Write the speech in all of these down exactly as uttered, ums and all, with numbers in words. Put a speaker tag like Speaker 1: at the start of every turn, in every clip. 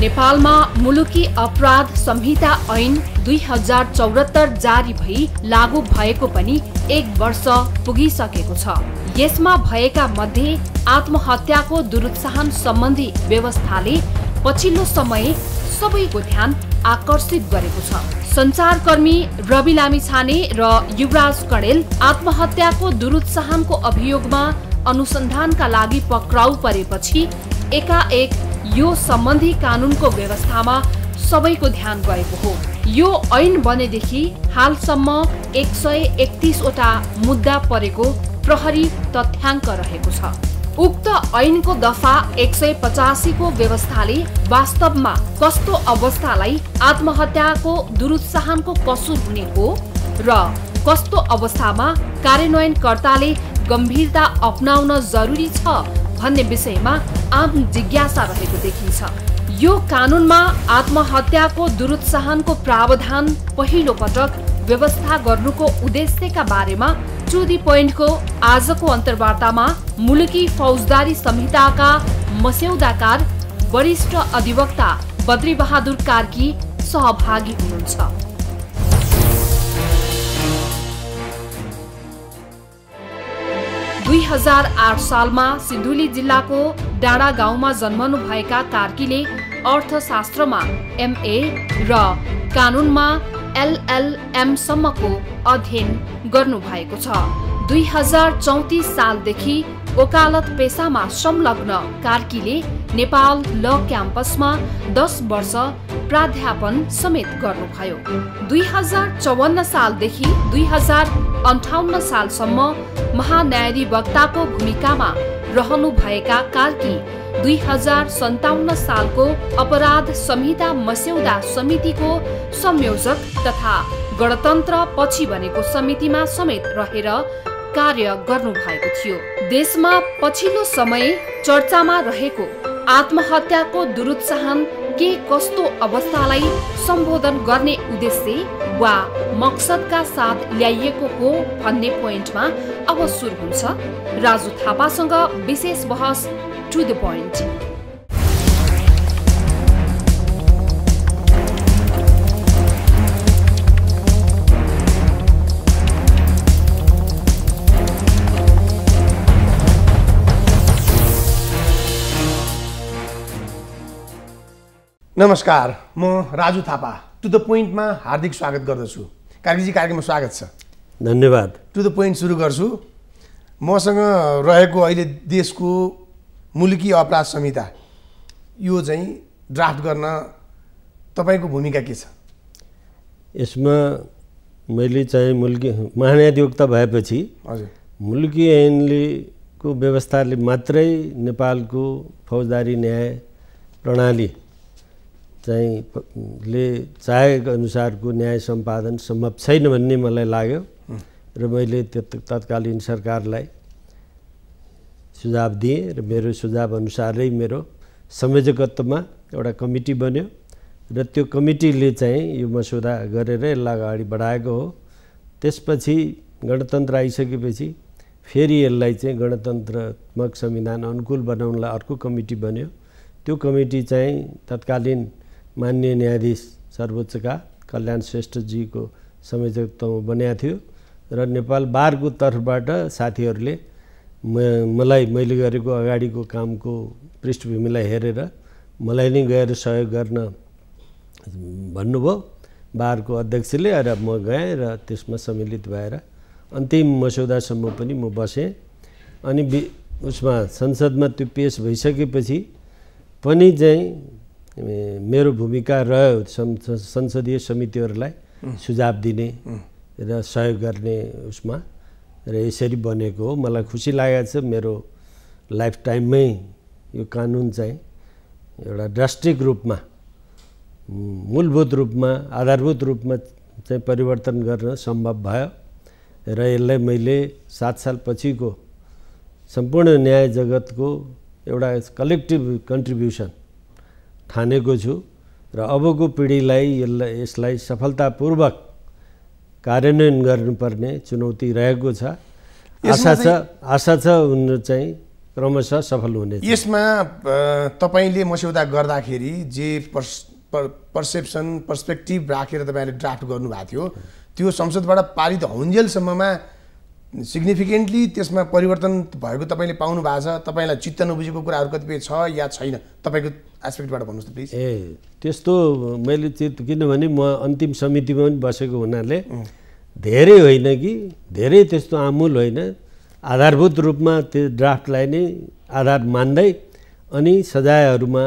Speaker 1: नेपालमा मुलुकी अपराध संहिता ऐन दुई हजार चौहत्तर जारी भई लागू भएको पनि एक वर्ष पुगिसकेको छ। यसमा भएका मध्ये आत्महत्याको दुरुत्साहन सम्बन्धी व्यवस्थाले पछिल्लो समय सबैको ध्यान आकर्षित गरेको छ। सञ्चारकर्मी रवि लामिछाने र युवराज कणेल आत्महत्याको दुरुत्साहनको अभियोगमा अनुसन्धानका लागि पक्राउ परेपछि एकाएक यो सम्बन्धी कानूनको व्यवस्थामा सबैको ध्यान गएको हो। यो ऐन बनेदेखि हालसम्म एक सय एकतीसवटा मुद्दा परेको प्रहरी तथ्याङ्क रहेको छ। उक्त ऐनको दफा एक सय पचासीको व्यवस्थाले वास्तवमा कस्तो अवस्थालाई आत्महत्याको दुरुत्साहनको कसुर हुने हो र कस्तो अवस्थामा कार्यान्वयनकर्ताले गम्भीरता अपनाउन जरुरी छ भन्ने विषयमा आम जिज्ञासा रहेको देखिन्छ। यो कानूनमा आत्महत्याको दुरुत्साहनको प्रावधान पहिलो पटक व्यवस्था गर्नुको उद्देश्यका बारेमा टु द पोइन्टको आजको अन्तर्वार्तामा मुलुकी फौजदारी संहिताका मस्यौदाकार वरिष्ठ अधिवक्ता बद्रीबहादुर कार्की सहभागी हुनुहुन्छ। दुई हजार आठ सालमा सिन्धुली जिल्लाको डाँडा गाउँमा जन्मनु भएका कार्कीले अर्थशास्त्रमा एमए र कानूनमा एलएलएम सम्मको अध्ययन गर्नु भएको छ। दुई हजार चौतिस सालदेखि वकालत पेसामा संलग्न कार्कीले नेपाल ल क्याम्पसमा दस वर्ष प्राध्यापन समेत गर्नुभयो। दुई हजार चौवन्न सालदेखि दुई हजार अन्ठाउन्न सालसम्म महान्यायाधिवक्ताको भूमिकामा रहनुभएका कार्की दुई हजार सन्ताउन्न सालको अपराध संहिता मस्यौदा समितिको संयोजक तथा गणतन्त्र पछि बनेको समितिमा समेत रहेर कार्य गर्नु भएको थियो। देशमा पछिल्लो समय चर्चामा रहेको आत्महत्याको दुरुत्साहन के कस्तो अवस्थालाई सम्बोधन गर्ने उद्देश्य वा मकसदका साथ ल्याइएको हो भन्ने पोइन्टमा अब सुरु हुन्छ राजु थापासँग विशेष बहस टु द पोइन्ट।
Speaker 2: नमस्कार, म राजु थापा टु द पोइन्टमा हार्दिक स्वागत गर्दछु। कार्कीजी, कार्यक्रममा स्वागत छ।
Speaker 3: धन्यवाद।
Speaker 2: टु द पोइन्ट सुरु गर्छु। मसँग रहेको अहिले देशको मुलुकी अपराध संहिता, यो चाहिँ ड्राफ्ट गर्न तपाईँको भूमिका के छ?
Speaker 3: यसमा मैले चाहिँ मुलुकी महान्यायाधिवक्ता भएपछि
Speaker 2: हजुर
Speaker 3: मुलुकी ऐनले को व्यवस्थाले मात्रै नेपालको फौजदारी न्याय प्रणाली चाहिँ ले चाहेको अनुसारको न्याय सम्पादन सम्भव छैन भन्ने मलाई लाग्यो र मैले तत्कालीन सरकारलाई सुझाव दिएँ र मेरो सुझाव अनुसारै मेरो संयोजकत्वमा एउटा कमिटी बन्यो र त्यो कमिटीले चाहिँ यो मसौदा गरेर यसलाई अगाडि बढाएको हो। त्यसपछि गणतन्त्र आइसकेपछि फेरि यसलाई चाहिँ गणतन्त्रात्मक संविधान अनुकूल बनाउनलाई अर्को कमिटी बन्यो। त्यो कमिटी चाहिँ तत्कालीन माननीय न्यायाधीश सर्वोच्चका कल्याण श्रेष्ठजीको संयोजकत्वमा बनिएको थियो र नेपाल बारको तर्फबाट साथीहरूले म मलाई मैले गरेको अगाडिको कामको पृष्ठभूमिलाई हेरेर मलाई नै गएर सहयोग गर्न भन्नुभयो बारको अध्यक्षले र म गएँ र त्यसमा सम्मिलित भएर अन्तिम मसौदासम्म पनि म बसेँ। अनि उसमा संसदमा त्यो पेश भइसकेपछि पनि चाहिँ मेरो भूमिका रह्यो संसदीय समितिहरूलाई सुझाव दिने र सहयोग गर्ने उसमा र यसरी बनेको हो। मलाई खुसी लागेको छ मेरो लाइफ टाइममै यो कानुन चाहिँ एउटा ड्रास्टिक रूपमा मूलभूत रूपमा आधारभूत रूपमा चाहिँ परिवर्तन गर्न सम्भव भयो र यसलाई मैले सात साल पछिको सम्पूर्ण न्याय जगतको एउटा कलेक्टिभ कन्ट्रिब्युसन ठानेको छु र अबको पिँढीलाई यसलाई यसलाई सफलतापूर्वक कार्यान्वयन गर्नुपर्ने चुनौती रहेको छ। आशा छ आशा छ उन चाहिँ क्रमशः सफल हुनेछ।
Speaker 2: यसमा तपाईँले मस्यौदा गर्दाखेरि जे पर्स पर्सेप्सन पर्सपेक्टिभ राखेर तपाईँले ड्राफ्ट गर्नुभएको थियो त्यो संसदबाट पारित हुन्जेलसम्ममा सिग्निफिकेन्टली त्यसमा परिवर्तन भएको तपाईँले पाउनु भएको छ? तपाईँलाई चित्त नबुझेको कुराहरू कतिपय छ या छैन तपाईँको एस्पेक्टबाट भन्नुहोस् त प्लिज।
Speaker 3: ए त्यस्तो मैले चित्त, किनभने म अन्तिम समितिमा पनि बसेको हुनाले धेरै होइन कि धेरै त्यस्तो आमूल होइन, आधारभूत रूपमा त्यो ड्राफ्टलाई नै आधार मान्दै अनि सजायहरूमा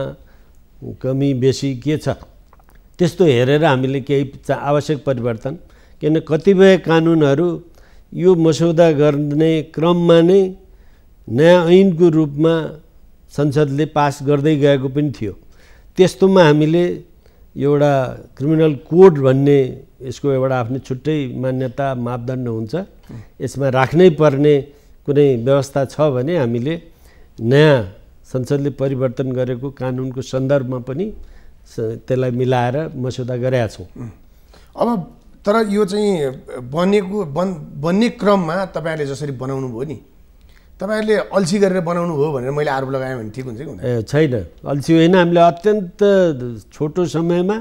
Speaker 3: कमी बेसी के छ त्यस्तो हेरेर हामीले केही आवश्यक परिवर्तन, किन कतिपय कानुनहरू यो मसौदा गर्ने क्रममा नै नयाँ ऐनको रूपमा संसदले पास गर्दै गएको पनि थियो। त्यस्तोमा हामीले एउटा क्रिमिनल कोड भन्ने यसको एउटा आफ्नो छुट्टै मान्यता मापदण्ड हुन्छ, यसमा राख्नै पर्ने कुनै व्यवस्था छ भने हामीले नयाँ संसदले परिवर्तन गरेको कानुनको सन्दर्भमा पनि त्यसलाई मिलाएर मसौदा गरेका छौँ।
Speaker 2: अब तर यो चाहिँ बनेको बन बन्ने क्रममा तपाईँहरूले जसरी बनाउनु भयो नि, तपाईँहरूले अल्छी गरेर बनाउनु भयो भनेर मैले आरोप लगाएँ भने ठिक हुन्छ कि हुँदैन?
Speaker 3: ए छैन, अल्छी होइन। हामीले अत्यन्त छोटो समयमा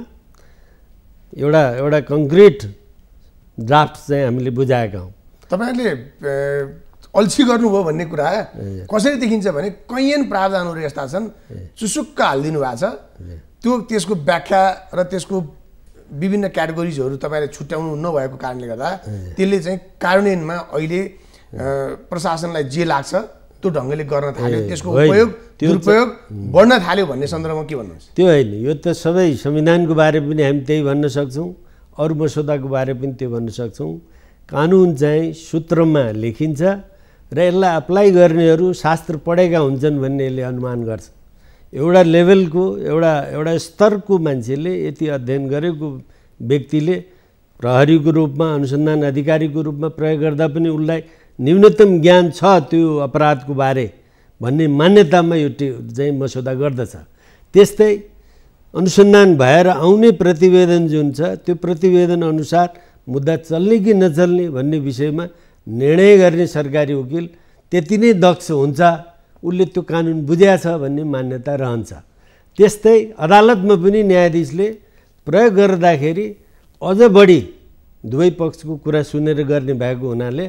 Speaker 3: एउटा एउटा कङ्क्रिट ड्राफ्ट चाहिँ हामीले बुझाएका हौँ।
Speaker 2: तपाईँहरूले अल्छी गर्नुभयो भन्ने कुरा कसरी देखिन्छ भने कैयन प्रावधानहरू यस्ता छन् चुसुक्क हालिदिनु भएको छ, त्यो त्यसको व्याख्या र त्यसको विभिन्न क्याटेगोरिजहरू तपाईँले छुट्याउनु नभएको कारणले गर्दा त्यसले चाहिँ कार्यान्वयनमा अहिले प्रशासनलाई जे लाग्छ त्यो ढङ्गले गर्न थाल्यो, त्यसको उपयोग दुरुपयोग बढ्न थाल्यो भन्ने सन्दर्भमा के भन्नुहुन्छ?
Speaker 3: त्यो होइन, यो त सबै संविधानको बारे पनि हामी त्यही भन्न सक्छौँ, अरू मसौदाको बारे पनि त्यो भन्न सक्छौँ। कानुन चाहिँ सूत्रमा लेखिन्छ र यसलाई अप्लाई गर्नेहरू शास्त्र पढेका हुन्छन् भन्ने यसले अनुमान गर्छ। एउटा लेभलको एउटा एउटा स्तरको मान्छेले यति अध्ययन गरेको व्यक्तिले प्रहरीको रूपमा अनुसन्धान अधिकारीको रूपमा प्रयोग गर्दा पनि उसलाई न्यूनतम ज्ञान छ त्यो अपराधको बारे भन्ने मान्यतामा यो चाहिँ मसौदा गर्दछ। त्यस्तै अनुसन्धान भएर आउने प्रतिवेदन जुन छ त्यो प्रतिवेदन अनुसार मुद्दा चल्ने कि नचल्ने भन्ने विषयमा निर्णय गर्ने सरकारी वकिल त्यति नै दक्ष हुन्छ, उसले त्यो कानुन बुझ्या छ भन्ने मान्यता रहन्छ। त्यस्तै अदालतमा पनि न्यायाधीशले प्रयोग गर्दाखेरि अझ बढी दुवै पक्षको कुरा सुनेर गर्ने भएको हुनाले,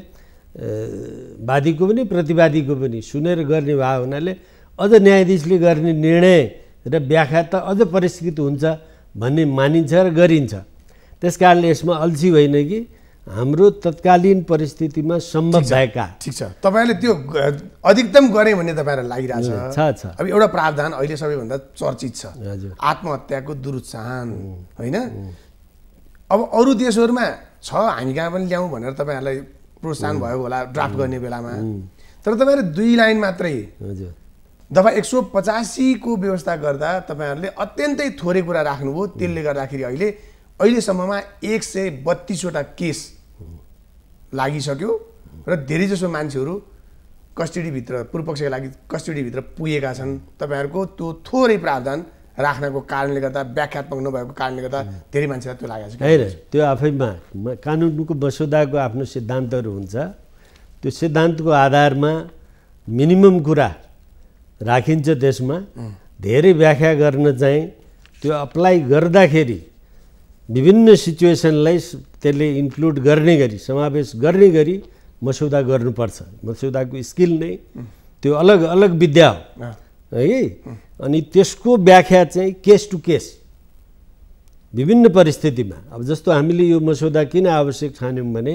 Speaker 3: वादीको पनि प्रतिवादीको पनि सुनेर गर्ने भएको हुनाले अझ न्यायाधीशले गर्ने निर्णय र व्याख्या त अझ परिष्कृत हुन्छ भन्ने मानिन्छ र गरिन्छ। त्यस कारणले यसमा अल्छी होइन कि हाम्रो तत्कालीन परिस्थितिमा सम्भव भएका।
Speaker 2: ठिक छ, तपाईँले त्यो अधिकतम गरे भन्ने तपाईँहरूलाई लागिरहेछ
Speaker 3: छ छ
Speaker 2: अब एउटा प्रावधान अहिले सबैभन्दा चर्चित छ,
Speaker 3: हजुर,
Speaker 2: आत्महत्याको दुरुत्साहन होइन? अब अरू देशहरूमा छ, हामी कहाँ पनि ल्याउँ भनेर तपाईँहरूलाई प्रोत्साहन भयो होला ड्राफ्ट गर्ने बेलामा, तर तपाईँहरूले दुई लाइन मात्रै
Speaker 3: हजुर
Speaker 2: दफा एक सौ पचासीको व्यवस्था गर्दा तपाईँहरूले अत्यन्तै थोरै कुरा राख्नुभयो। त्यसले गर्दाखेरि अहिले अहिलेसम्ममा एक सय बत्तिसवटा केस लागिसक्यो र धेरैजसो मान्छेहरू कस्टडीभित्र पूर्वपक्षका लागि कस्टडीभित्र पुगेका छन्। तपाईँहरूको त्यो थोरै प्रावधान राख्नको कारणले गर्दा, व्याख्यात्मक नभएको कारणले गर्दा धेरै मान्छेलाई त्यो लागेको छ।
Speaker 3: होइन, त्यो आफैमा कानुनको मसौदाको आफ्नो सिद्धान्तहरू हुन्छ, त्यो सिद्धान्तको आधारमा मिनिमम कुरा राखिन्छ। त्यसमा धेरै व्याख्या गर्न चाहिँ त्यो अप्लाई गर्दाखेरि विभिन्न सिचुएसनलाई त्यसले इन्क्लुड गर्ने गरी, समावेश गर्ने गरी मसौदा गर्नुपर्छ। मसौदाको स्किल नै त्यो अलग अलग विद्या हो है कि, अनि त्यसको व्याख्या चाहिँ केस टु केस विभिन्न परिस्थितिमा। अब जस्तो हामीले यो मसौदा किन आवश्यक ठान्यौँ भने,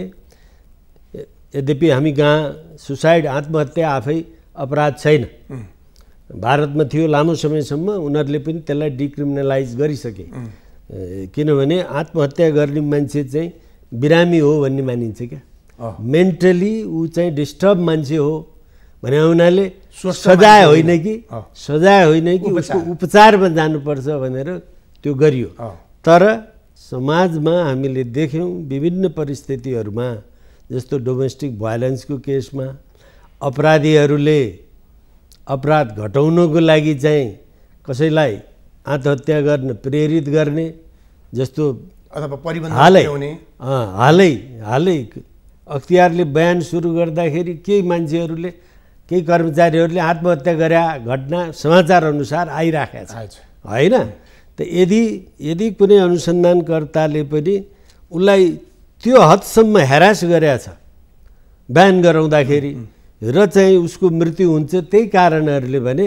Speaker 3: यद्यपि हामी कहाँ सुसाइड आत्महत्या आफै अपराध छैन, भारतमा थियो लामो समयसम्म, उनीहरूले पनि त्यसलाई डिक्रिमिनलाइज गरिसके, किनभने आत्महत्या गर्ने मान्छे चाहिँ बिरामी हो भन्ने मानिन्छ क्या, मेन्टली ऊ चाहिँ डिस्टर्ब मान्छे हो भने हुनाले सजाय होइन कि सजाय होइन कि उसको उपचारमा जानुपर्छ भनेर त्यो गरियो। तर समाजमा हामीले देख्यौँ विभिन्न परिस्थितिहरूमा, जस्तो डोमेस्टिक भायोलेन्सको केसमा अपराधीहरूले अपराध घटाउनको लागि चाहिँ कसैलाई आत्महत्या गर्न प्रेरित गर्ने, जस्तो
Speaker 2: अथवा परिबन्ध
Speaker 3: हालै
Speaker 2: ल्याउने
Speaker 3: हालै हालै अख्तियारले बयान सुरु गर्दाखेरि केही मान्छेहरूले केही कर्मचारीहरूले आत्महत्या गरे घटना समाचार अनुसार आइराखेको छ होइन। त यदि यदि कुनै अनुसन्धानकर्ताले पनि उसलाई त्यो हदसम्म हेरास गरेको छ बयान गराउँदाखेरि र चाहिँ उसको मृत्यु हुन्छ, त्यही कारणहरूले भने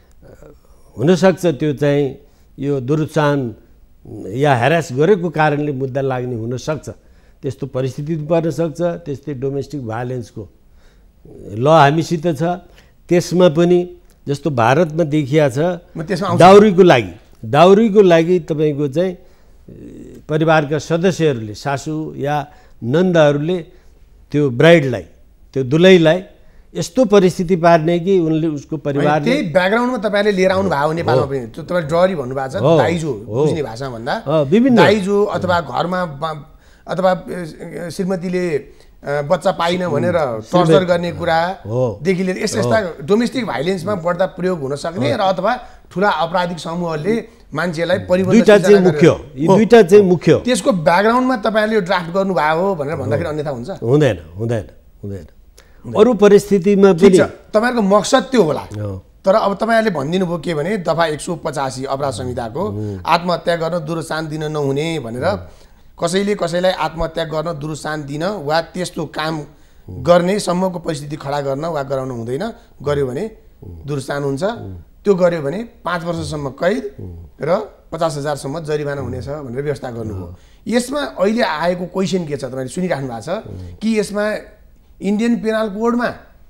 Speaker 3: हुनसक्छ त्यो चाहिँ यो दुरुत्साहन या हेरास गरेको कारणले मुद्दा लाग्ने हुनसक्छ। त्यस्तो परिस्थिति पर्न सक्छ। त्यस्तै डोमेस्टिक भायोलेन्सको ल हामीसित छ, त्यसमा पनि जस्तो भारतमा देखिया छ दाउरीको लागि दाउरीको लागि तपाईँको चाहिँ परिवारका सदस्यहरूले सासू या नन्दहरूले त्यो ब्राइडलाई त्यो दुलैलाई यस्तो परिस्थिति पार्ने कि उनले उसको परिवारले
Speaker 2: त्यही ब्याकग्राउन्डमा तपाईँले लिएर आउनु भएको नेपालमा पनि त्यो तपाईँ डरी भन्नुभएको छ दाइजो बुझ्ने भाषामा भन्दा
Speaker 3: विभिन्न
Speaker 2: दाइजो अथवा घरमा अथवा श्रीमतीले बच्चा पाइन भनेर टर्चर गर्ने कुरादेखि लिएर यस्ता यस्ता डोमेस्टिक भाइलेन्समा बढ्दा प्रयोग हुन सक्ने र अथवा ठुला अपराधिक समूहले मान्छेलाई परिवर्तन
Speaker 3: दुईटा चाहिँ मुख्य यी दुईटा चाहिँ मुख्य
Speaker 2: त्यसको ब्याकग्राउन्डमा तपाईँले यो ड्राफ्ट गर्नुभएको हो भनेर भन्दाखेरि अन्यथा हुन्छ?
Speaker 3: हुँदैन हुँदैन हुँदैन अरू परिस्थितिमा पनि
Speaker 2: तपाईँहरूको मकसद त्यो होला। तर अब तपाईँहरूले भनिदिनु भयो के भने दफा एक सौ पचासी अपराध संहिताको आत्महत्या गर्न दुरुत्साहन दिन नहुने भनेर कसैले कसैलाई आत्महत्या गर्न दुरुत्साहन दिन वा त्यस्तो काम गर्ने सम्मको परिस्थिति खडा गर्न वा गराउन हुँदैन। गर्यो भने दुरुत्साहन हुन्छ। त्यो गर्यो भने पाँच वर्षसम्म कैद र पचास हजारसम्म जरिवाना हुनेछ भनेर व्यवस्था गर्नुभयो। यसमा अहिले आएको क्वेसन के छ तपाईँले सुनिराख्नु भएको छ कि यसमा इन्डियन पेनल कोडमा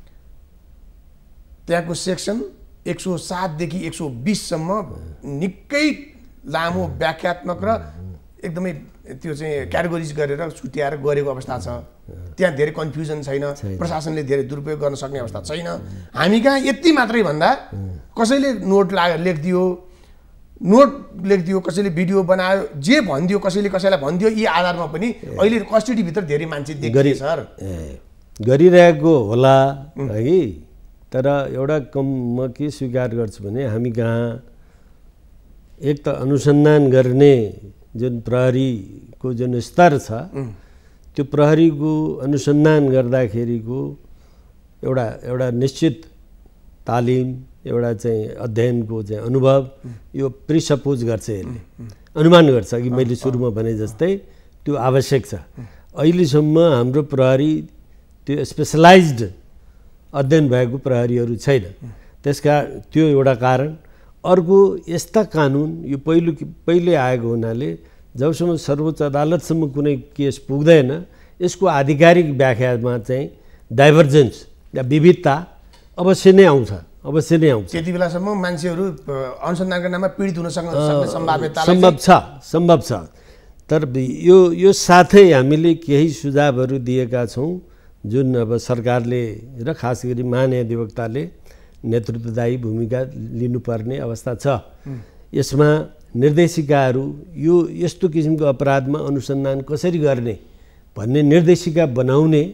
Speaker 2: त्यहाँको सेक्सन एक सौ सातदेखि एक सौ बिससम्म निकै लामो व्याख्यात्मक र एकदमै त्यो चाहिँ क्याटेगोरिज गरेर छुट्याएर गरेको अवस्था छ। त्यहाँ धेरै कन्फ्युजन छैन, प्रशासनले धेरै दुरुपयोग गर्न सक्ने अवस्था छैन। हामी कहाँ यति मात्रै भन्दा कसैले नोट ला लेखिदियो नोट लेखिदियो कसैले भिडियो बनायो जे भनिदियो कसैले कसैलाई भनिदियो यी आधारमा पनि अहिले कस्टडीभित्र धेरै मान्छे देखिए सर
Speaker 3: गरिरहेको होला है। तर एउटा कम म के स्वीकार गर्छु भने हामी कहाँ एक त अनुसन्धान गर्ने जुन प्रहरीको जुन स्तर छ त्यो प्रहरीको अनुसन्धान गर्दाखेरिको एउटा एउटा निश्चित तालिम एउटा चाहिँ अध्ययनको चाहिँ अनुभव यो प्रिसपोज गर्छ, यसले अनुमान गर्छ कि मैले सुरुमा भने जस्तै त्यो आवश्यक छ। अहिलेसम्म हाम्रो प्रहरी त्यो स्पेसलाइज्ड अध्ययन भएको प्रहरीहरू छैन। त्यसका त्यो एउटा कारण। अर्को यस्ता कानुन यो पहिलो पहिले आएको हुनाले जबसम्म सर्वोच्च अदालतसम्म कुनै केस पुग्दैन यसको आधिकारिक व्याख्यामा चाहिँ डाइभर्जेन्स या विविधता अवश्य नै आउँछ अवश्य नै आउँछ।
Speaker 2: त्यति बेलासम्म मान्छेहरू अनुसन्धानका नाममा पीडित हुन सक्ने सम्भाव्यता
Speaker 3: सम्भव छ सम्भव छ। तर यो यो साथै हामीले केही सुझावहरू दिएका छौँ जुन अब सरकारले र खास गरी महाधिवक्ताले नेतृत्वदायी भूमिका लिनुपर्ने अवस्था छ। यसमा निर्देशिकाहरू यो यस्तो किसिमको अपराधमा अनुसन्धान कसरी गर्ने भन्ने निर्देशिका बनाउने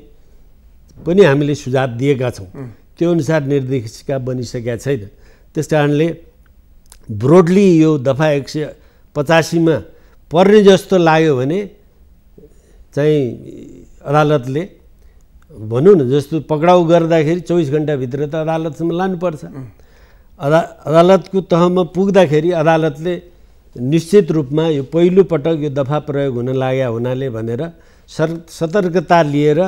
Speaker 3: पनि हामीले सुझाव दिएका छौँ। त्यो अनुसार निर्देशिका बनिसकेका छैन। त्यस कारणले ब्रोडली यो दफा एक सय पचासीमा पर्ने जस्तो लाग्यो भने चाहिँ अदालतले भनौँ न जस्तो पक्राउ गर्दाखेरि चौबिस घन्टाभित्र त अदालतसम्म लानुपर्छ। अदा अदालतको तहमा पुग्दाखेरि अदालतले निश्चित रूपमा यो पहिलो पटक यो दफा प्रयोग हुन लाग्यो हुनाले भनेर सर सतर्कता लिएर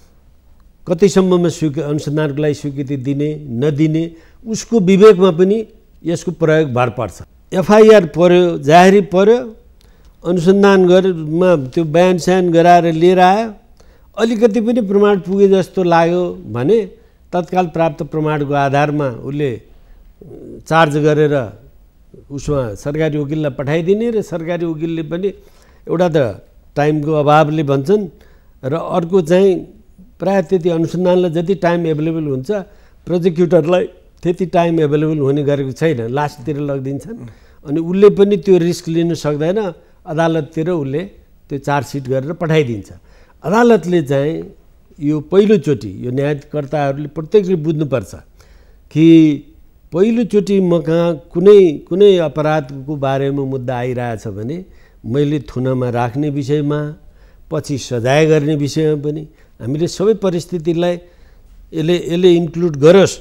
Speaker 3: कतिसम्ममा स्वीकृ अनुसन्धानको लागि स्वीकृति दिने नदिने उसको विवेकमा पनि यसको प्रयोग भर पर्छ। एफआइआर पर्यो जाहेरी पर्यो अनुसन्धान गरेमा त्यो बयान स्यान गराएर लिएर आयो अलिकति पनि प्रमाण पुगे जस्तो लाग्यो भने तत्काल प्राप्त प्रमाणको आधारमा उसले चार्ज गरेर उसमा सरकारी वकिललाई पठाइदिने र सरकारी वकिलले पनि एउटा त टाइमको अभावले भन्छन् र अर्को चाहिँ प्रायः त्यति अनुसन्धानलाई जति टाइम एभाइलेबल हुन्छ प्रोजिक्युटरलाई त्यति टाइम एभाइलेबल हुने गरेको छैन, लास्टतिर लगिदिन्छन्। अनि उसले पनि त्यो रिस्क लिन सक्दैन, अदालततिर उसले त्यो चार्जसिट गरेर पठाइदिन्छ। अदालतले चाहिँ यो पहिलोचोटि यो न्यायकर्ताहरूले प्रत्येकले बुझ्नुपर्छ कि पहिलोचोटि म कहाँ कुनै कुनै अपराधको बारेमा मुद्दा आइरहेछ भने मैले थुनामा राख्ने विषयमा पछि सजाय गर्ने विषयमा पनि हामीले सबै परिस्थितिलाई यसले यसले इन्क्लुड गरोस्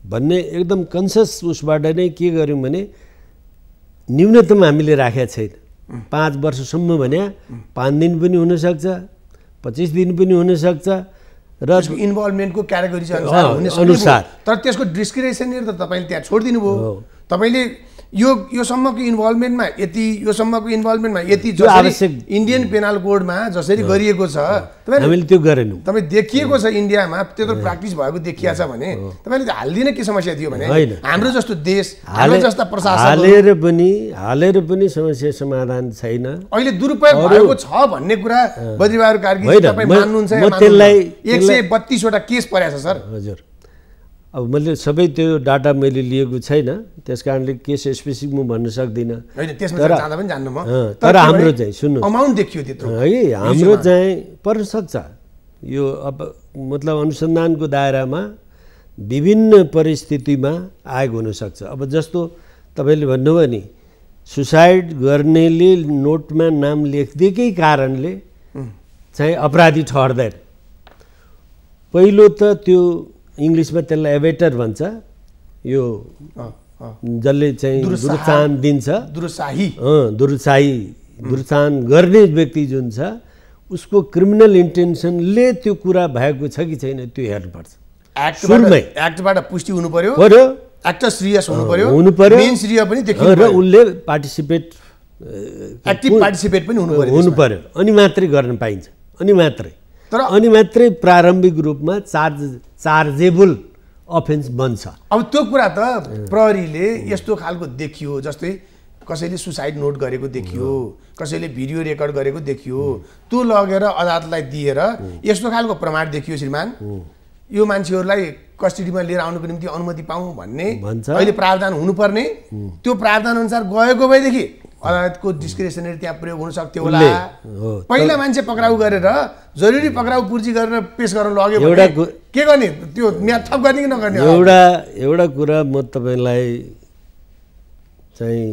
Speaker 3: भन्ने एकदम कन्सियस उसबाट नै के गर्यौँ भने न्यूनतम हामीले राखेका छैन। पाँच वर्षसम्म भने पाँच दिन पनि हुनसक्छ, पच्चिस दिन पनि हुनसक्छ र
Speaker 2: इन्भल्भमेन्टको क्याटेगोरी अनुसार, तर त्यसको डिस्क्रिप्सनरी त तपाईँले त्यहाँ छोडिदिनु भयो। तपाईँले यो यो सम्मको इन्भल्भमेन्टमा यति, यो सम्मको इन्भल्भमेन्टमा यति, जसरी इन्डियन पेनल कोडमा जसरी गरिएको छ
Speaker 3: हामीले त्यो गरेनौँ।
Speaker 2: तपाईँ देखिएको छ इन्डियामा त्यत्रो प्र्याक्टिस भएको देखिया छ भने तपाईँले हाल्दिन के समस्या थियो भने हाम्रो जस्तो देश, हाम्रो जस्ता प्रशासन
Speaker 3: हालेर पनि हालेर पनि समस्या समाधान छैन।
Speaker 2: अहिले दुरुपयोग भएको छ भन्ने कुरा बद्रीबहादुर कार्की तपाईँ मान्नुहुन्छ?
Speaker 3: म त्यसलाई
Speaker 2: एक सय बत्तीसवटा केस परेको छ सर।
Speaker 3: हजुर, अब मैले सबै त्यो डाटा मैले लिएको छैन, त्यस कारणले केस स्पेसिफिक म भन्न सक्दिनँ।
Speaker 2: तर
Speaker 3: तर हाम्रो चाहिँ सुन्नु
Speaker 2: अमाउन्ट देखियो त्यत्रो
Speaker 3: है, हाम्रो चाहिँ पर्न सक्छ यो। अब मतलब अनुसन्धानको दायरामा विभिन्न परिस्थितिमा आएको हुनसक्छ। अब जस्तो तपाईँले भन्नुभयो नि, सुसाइड गर्नेले नोटमा नाम लेखिदिएकै कारणले चाहिँ अपराधी ठहर्दैन। पहिलो त त्यो इङ्ग्लिसमा त्यसलाई एभेटर भन्छ, यो जसले चाहिँ दुरुत्साहन दिन्छ,
Speaker 2: दुरुत्साही
Speaker 3: दुरुत्साही दुरुत्साहन गर्ने व्यक्ति जुन छ उसको क्रिमिनल इन्टेन्सनले त्यो कुरा भएको छ कि छैन त्यो हेर्नुपर्छ।
Speaker 2: सुरुमै एक्टबाट पुष्टि हुनु पर्यो,
Speaker 3: पर्यो
Speaker 2: एक्टर सिरियस हुनु पर्यो,
Speaker 3: हुनु पर्यो,
Speaker 2: मेन श्रेय पनि देखिनु
Speaker 3: र उसले पार्टिसिपेट
Speaker 2: एक्टिभ पार्टिसिपेट पनि हुनु पर्यो
Speaker 3: हुनु पर्यो अनि मात्रै गर्न पाइन्छ, अनि मात्रै
Speaker 2: तर
Speaker 3: अनि मात्रै प्रारम्भिक रूपमा चार्ज चार्जेबल अफेन्स बन्छ।
Speaker 2: अब त्यो कुरा त प्रहरीले यस्तो खालको देखियो, जस्तै कसैले सुसाइड नोट गरेको देखियो, कसैले भिडियो रेकर्ड गरेको देखियो, त्यो लगेर अदालतलाई दिएर यस्तो खालको प्रमाण देखियो श्रीमान, यो मान्छेहरूलाई कस्टडीमा लिएर आउनुको निम्ति अनुमति पाऊँ भन्ने अहिले प्रावधान हुनुपर्ने, त्यो प्रावधान अनुसार गएको भएदेखि अदालतको डिस्क्रिप्सनरी त्यहाँ प्रयोग हुन सक्थ्यो होला। पहिला मान्छे पक्राउ गरेर जरुरी पक्राउ पूर्ति गरेर पेश गर्न लग्यो भने के गर्ने, त्यो म्याद थप गर्ने कि नगर्ने?
Speaker 3: एउटा एउटा कुरा म तपाईँलाई चाहिँ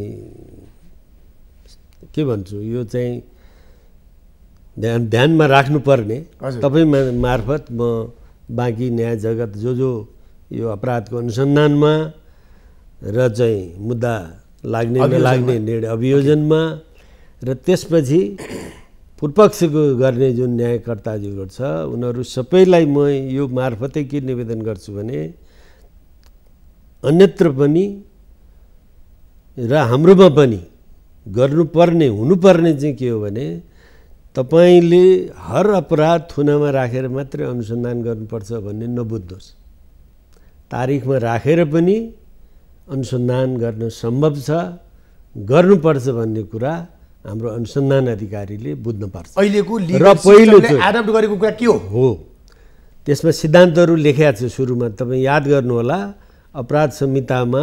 Speaker 3: के भन्छु, यो चाहिँ ध्यान ध्यानमा राख्नुपर्ने तपाईँ मार्फत म बाँकी न्याय जगत जो जो यो अपराधको अनुसन्धानमा र चाहिँ मुद्दा लाग्ने नलाग्ने निर्णय अभियोजनमा र त्यसपछि पूर्वपक्षको गर्ने जुन न्यायकर्ताजीहरू छ उनीहरू सबैलाई म यो मार्फतै के निवेदन गर्छु भने अन्यत्र पनि र हाम्रोमा पनि गर्नुपर्ने हुनुपर्ने चाहिँ के हो भने तपाईँले हर अपराध थुनामा राखेर मात्रै अनुसन्धान गर्नुपर्छ भन्ने नबुझ्नुहोस्। तारिखमा राखेर पनि अनुसन्धान गर्न सम्भव छ, गर्नुपर्छ भन्ने कुरा हाम्रो अनुसन्धान अधिकारीले बुझ्नुपर्छ।
Speaker 2: अहिलेको र पहिलो एडप्ट गरेको कुरा के हो
Speaker 3: हो त्यसमा सिद्धान्तहरू लेखेका छ। सुरुमा तपाईँ याद गर्नुहोला, अपराध संहितामा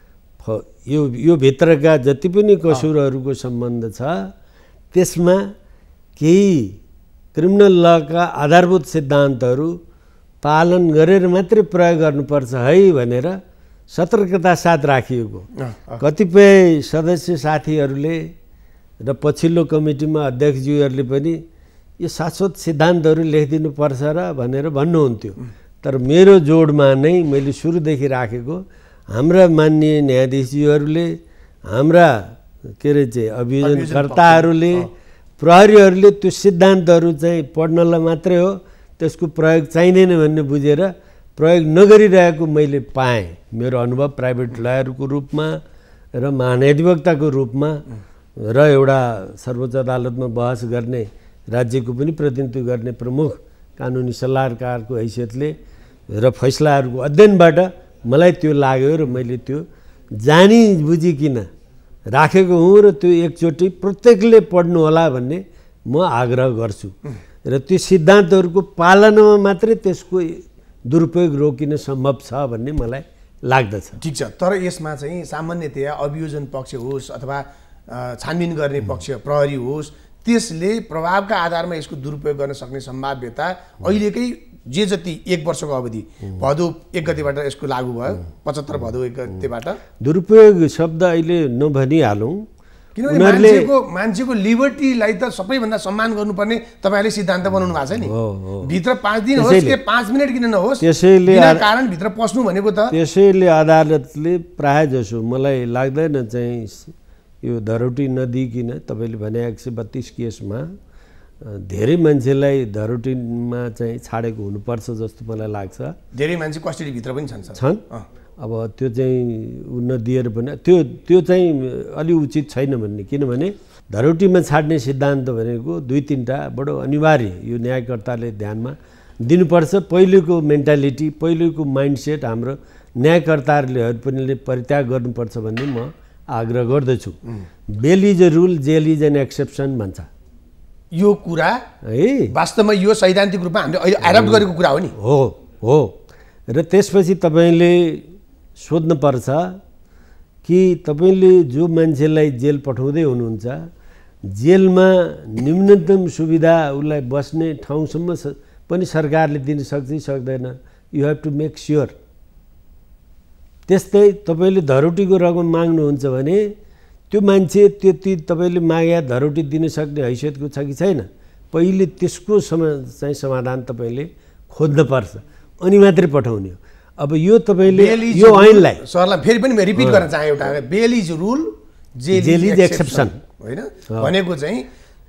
Speaker 3: यो यो भित्रका जति पनि कसुरहरूको सम्बन्ध छ त्यसमा केही क्रिमिनल लका आधारभूत सिद्धान्तहरू पालन गरेर मात्रै प्रयोग गर्नुपर्छ है भनेर सतर्कता साथ राखिएको। कतिपय सदस्य साथीहरूले र पछिल्लो कमिटीमा अध्यक्षज्यूहरूले पनि यो शाश्वत सिद्धान्तहरू लेखिदिनु पर्छ र भनेर भन्नुहुन्थ्यो। तर मेरो जोडमा नै मैले सुरुदेखि राखेको हाम्रा माननीय न्यायाधीशज्यूहरूले, हाम्रा के अरे चाहिँ अभियोजनकर्ताहरूले, प्रहरीहरूले त्यो सिद्धान्तहरू चाहिँ पढ्नलाई मात्रै हो, त्यसको प्रयोग चाहिँदैन भन्ने बुझेर प्रयोग नगरिरहेको मैले पाएँ। मेरो अनुभव प्राइभेट लयरको रूपमा र महाधिवक्ताको रूपमा र एउटा सर्वोच्च अदालतमा बहस गर्ने, राज्यको पनि प्रतिनिधित्व गर्ने प्रमुख कानुनी सल्लाहकारको हैसियतले र फैसलाहरूको अध्ययनबाट मलाई त्यो लाग्यो र मैले त्यो जानी बुझिकन राखेको हुँ र त्यो एकचोटि प्रत्येकले पढ्नु होला भन्ने म आग्रह गर्छु। र त्यो सिद्धान्तहरूको पालनमा मात्रै त्यसको दुरुपयोग रोकिन सम्भव छ भन्ने मलाई लाग्दछ।
Speaker 2: ठिक छ, तर यसमा चाहिँ सामान्यतया अभियोजन पक्ष होस् अथवा छानबिन गर्ने पक्ष प्रहरी होस्, त्यसले प्रभावका आधारमा यसको दुरुपयोग गर्न सक्ने सम्भाव्यता अहिलेकै जे जति एक वर्षको अवधि भदौ एक गतिबाट यसको लागू भयो, पचहत्तर भदौ एक गतिबाट
Speaker 3: दुरुपयोग शब्द अहिले नभनिहालौँ,
Speaker 2: किनभने मान्छेको मान्छेको लिबर्टीलाई त सबैभन्दा सम्मान गर्नुपर्ने तपाईँले सिद्धान्त बनाउनु भएको छ नि। भित्र पाँच दिन होस् कि पाँच मिनट किन नहोस्,
Speaker 3: त्यसैले
Speaker 2: कारण भित्र पस्नु भनेको त
Speaker 3: त्यसैले अदालतले प्राय जसो मलाई लाग्दैन चाहिँ यो धरोटी नदिइकन तपाईँले भने एक सय बत्तिस केसमा धेरै मान्छेलाई धरोटीमा चाहिँ छाडेको हुनुपर्छ जस्तो मलाई लाग्छ।
Speaker 2: धेरै मान्छे कस्टडीभित्र पनि छन्
Speaker 3: छन् अब त्यो चाहिँ उ नदिएर पनि त्यो त्यो चाहिँ अलि उचित छैन भन्ने, किनभने धरोटीमा छाड्ने सिद्धान्त भनेको दुई तिनवटा बडो अनिवार्य यो न्यायकर्ताले ध्यानमा दिनुपर्छ। पहिलेको मेन्टालिटी, पहिलेको माइन्डसेट हाम्रो न्यायकर्ताहरूले पनि परित्याग गर्नुपर्छ भन्ने म आग्रह गर्दछु। Bail is a rule, jail is an exception भन्छ
Speaker 2: यो कुरा
Speaker 3: है।
Speaker 2: वास्तवमा यो सैद्धान्तिक रूपमा हामीले अहिले एडप्ट गरेको कुरा हो नि।
Speaker 3: हो हो र त्यसपछि तपाईँले सोध्नुपर्छ कि तपाईँले जो मान्छेलाई जेल पठाउँदै हुनुहुन्छ जेलमा न्यूनतम सुविधा उसलाई बस्ने ठाउँसम्म पनि सरकारले दिन सक्छ सक्दैन, you have to make sure. त्यस्तै तपाईँले धरोटीको रकम माग्नुहुन्छ भने त्यो मान्छे त्यति तपाईँले मागे धरोटी दिन सक्ने हैसियतको छ कि छैन, पहिले त्यसको सम चाहिँ समाधान तपाईँले खोज्नुपर्छ अनि मात्रै पठाउने हो। अब यो तपाईँले यो ऐनलाई
Speaker 2: सरलाई फेरि पनि रिपिट गर्न चाहे एउटा, bail is rule jail is exception होइन भनेको चाहिँ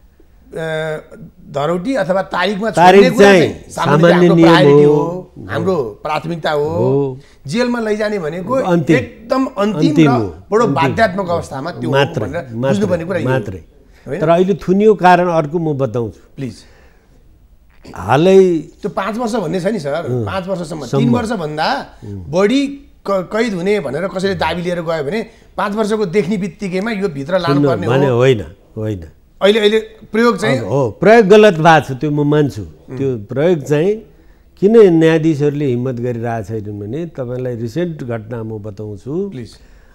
Speaker 2: धरोटी अथवा तारिकमा
Speaker 3: तारिक चाहिँ सामान्य नियम हो,
Speaker 2: हाम्रो प्राथमिकता हो। जेलमा लैजाने भनेको एकदम अन्तिम र बडो बाध्यात्मक अवस्थामा त्यो
Speaker 3: मात्र
Speaker 2: बुझ्नुपर्ने कुरा
Speaker 3: मात्रै। तर अहिले थुनियो कारण अर्को म बताउँछु
Speaker 2: प्लिज।
Speaker 3: हालै
Speaker 2: त्यो पाँच वर्ष भन्ने छ नि सर, पाँच वर्षसम्म तिन वर्षभन्दा बढी कैद हुने भनेर कसैले दाबी लिएर गयो भने पाँच वर्षको देख्ने बित्तिकैमा यो भित्र लानुपर्ने हो।
Speaker 3: होइन होइन
Speaker 2: अहिले अहिले प्रयोग चाहिँ
Speaker 3: हो, प्रयोग गलत भएको छ त्यो म मान्छु। त्यो प्रयोग चाहिँ किन न्यायाधीशहरूले हिम्मत गरिरहेको छैनन् भने तपाईँलाई रिसेन्ट घटना म बताउँछु
Speaker 2: प्लिज।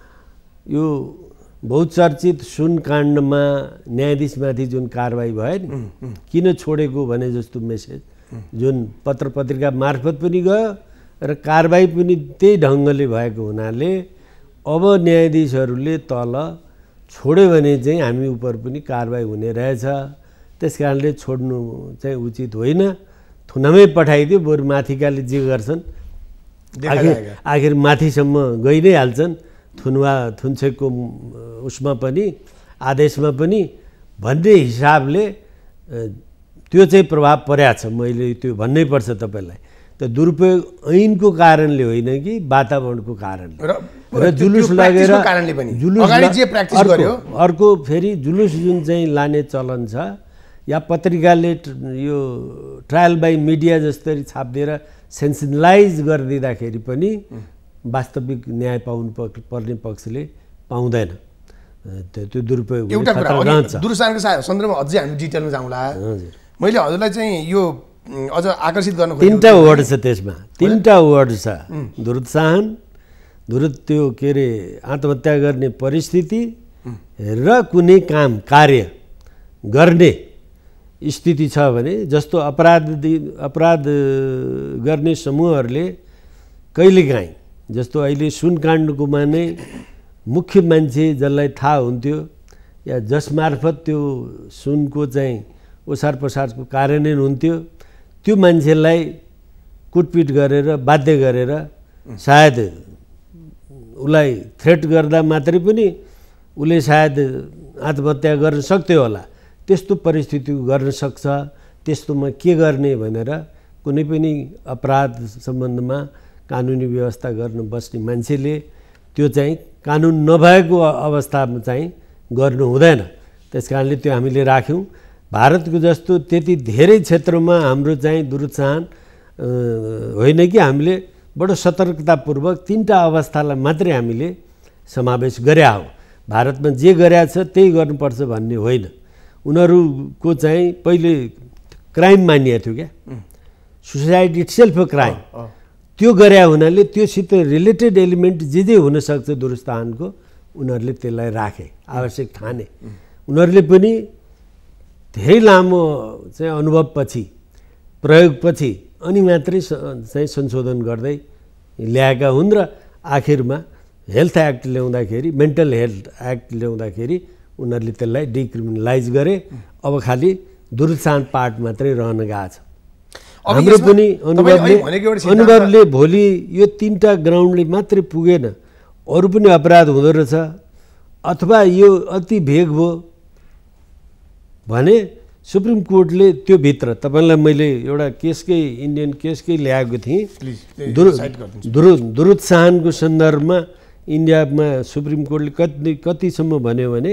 Speaker 3: यो बहुचर्चित सुन काण्डमा न्यायाधीशमाथि जुन कारवाही भयो नि, किन छोडेको भने जस्तो मेसेज जुन पत्र पत्रिका मार्फत पनि गयो र कारवाही पनि त्यही ढङ्गले भएको हुनाले अब न्यायाधीशहरूले तल छोड्यो भने चाहिँ हामी उप पनि कारवाही हुने रहेछ। त्यस कारणले छोड्नु चाहिँ उचित होइन, थुनामै पठाइदियो, बरु माथिकाले जे गर्छन् आखिर आखिर माथिसम्म गइ नै हाल्छन्। थुनवा थुन्सेकको उसमा पनि आदेशमा पनि भन्ने हिसाबले त्यो चाहिँ प्रभाव परेको छ। मैले त्यो भन्नै पर्छ तपाईँलाई। त दुरुपयोग ऐनको कारणले होइन कि वातावरणको कारणले र जुलुस लगेर जुलुस अर्को फेरि जुलुस जुन चाहिँ लाने चलन छ या पत्रिकाले यो ट्रायल बाई मिडिया जस्तै छापिदिएर सेन्सनलाइज गरिदिँदाखेरि पनि वास्तविक न्याय पाउनु पर्ने पक्षले पाउँदैन। त्यो दुरुपयोग
Speaker 2: एउटा कुरा दुरुसानको सन्दर्भमा अझै हामी डिटेलमा जाउँला। मैले हजुरलाई चाहिँ यो अझ आकर्षित गर्न
Speaker 3: तिनवटा वर्ड छ त्यसमा, तिनवटा वर्ड छ दुरुत्साहन, दुरुत त्यो के अरे आत्महत्या गर्ने परिस्थिति र कुनै काम कार्य गर्ने स्थिति छ भने जस्तो अपराध अपराध गर्ने समूहहरूले कहिलेकाहीँ जस्तो अहिले सुनकाण्डकोमा नै मुख्य मान्छे जसलाई थाहा हुन्थ्यो या जसमार्फत त्यो सुनको चाहिँ ओसार पसारको कार्यान्वयन हुन्थ्यो त्यो मान्छेलाई कुटपिट गरेर बाध्य गरेर सायद उसलाई थ्रेट गर्दा मात्रै पनि उसले सायद आत्महत्या गर्न सक्थ्यो होला। त्यस्तो परिस्थिति गर्न सक्छ। त्यस्तोमा के गर्ने भनेर कुनै पनि अपराध सम्बन्धमा कानुनी व्यवस्था गर्न बस्ने मान्छेले त्यो चाहिँ कानुन नभएको अवस्थामा चाहिँ गर्नु हुँदैन। त्यस कारणले त्यो हामीले राख्यौँ। भारतको जस्तो त्यति धेरै क्षेत्रमा हाम्रो चाहिँ दुरुत्साहन होइन कि हामीले बडो सतर्कतापूर्वक तिनवटा अवस्थालाई मात्रै हामीले समावेश गरे हो। भारतमा जे गरेको छ त्यही गर्नुपर्छ भन्ने होइन। उनीहरूको चाहिँ पहिले क्राइम मानिएको थियो क्या, सुसाइड इटसेल्फ अ क्राइम। त्यो गरे हुनाले त्योसित रिलेटेड एलिमेन्ट जे जे हुनसक्छ दुरुत्साहनको उनीहरूले त्यसलाई राखे, आवश्यक ठाने। उनीहरूले पनि धेरै लामो चाहिँ अनुभवपछि प्रयोगपछि अनि मात्रै चाहिँ संशोधन गर्दै ल्याएका हुन् र आखिरमा हेल्थ एक्ट ल्याउँदाखेरि, मेन्टल हेल्थ एक्ट ल्याउँदाखेरि उनीहरूले त्यसलाई डिक्रिमिनलाइज गरे। अब खालि दुरुत्साहन पार्ट मात्रै रहन गएको छ। हाम्रो पनि अनुभवले अनुभवले भोलि यो तिनवटा ग्राउन्डले मात्रै पुगेन, अरू पनि अपराध हुँदो रहेछ अथवा यो अति भेग भयो भने सुप्रिम कोर्टले त्यो भित्र तपाईँलाई मैले एउटा केसकै इन्डियन केसकै ल्याएको थिएँ। दुरु दुरु दुरुत्साहनको सन्दर्भमा इन्डियामा सुप्रिम कोर्टले कति कतिसम्म भन्यो भने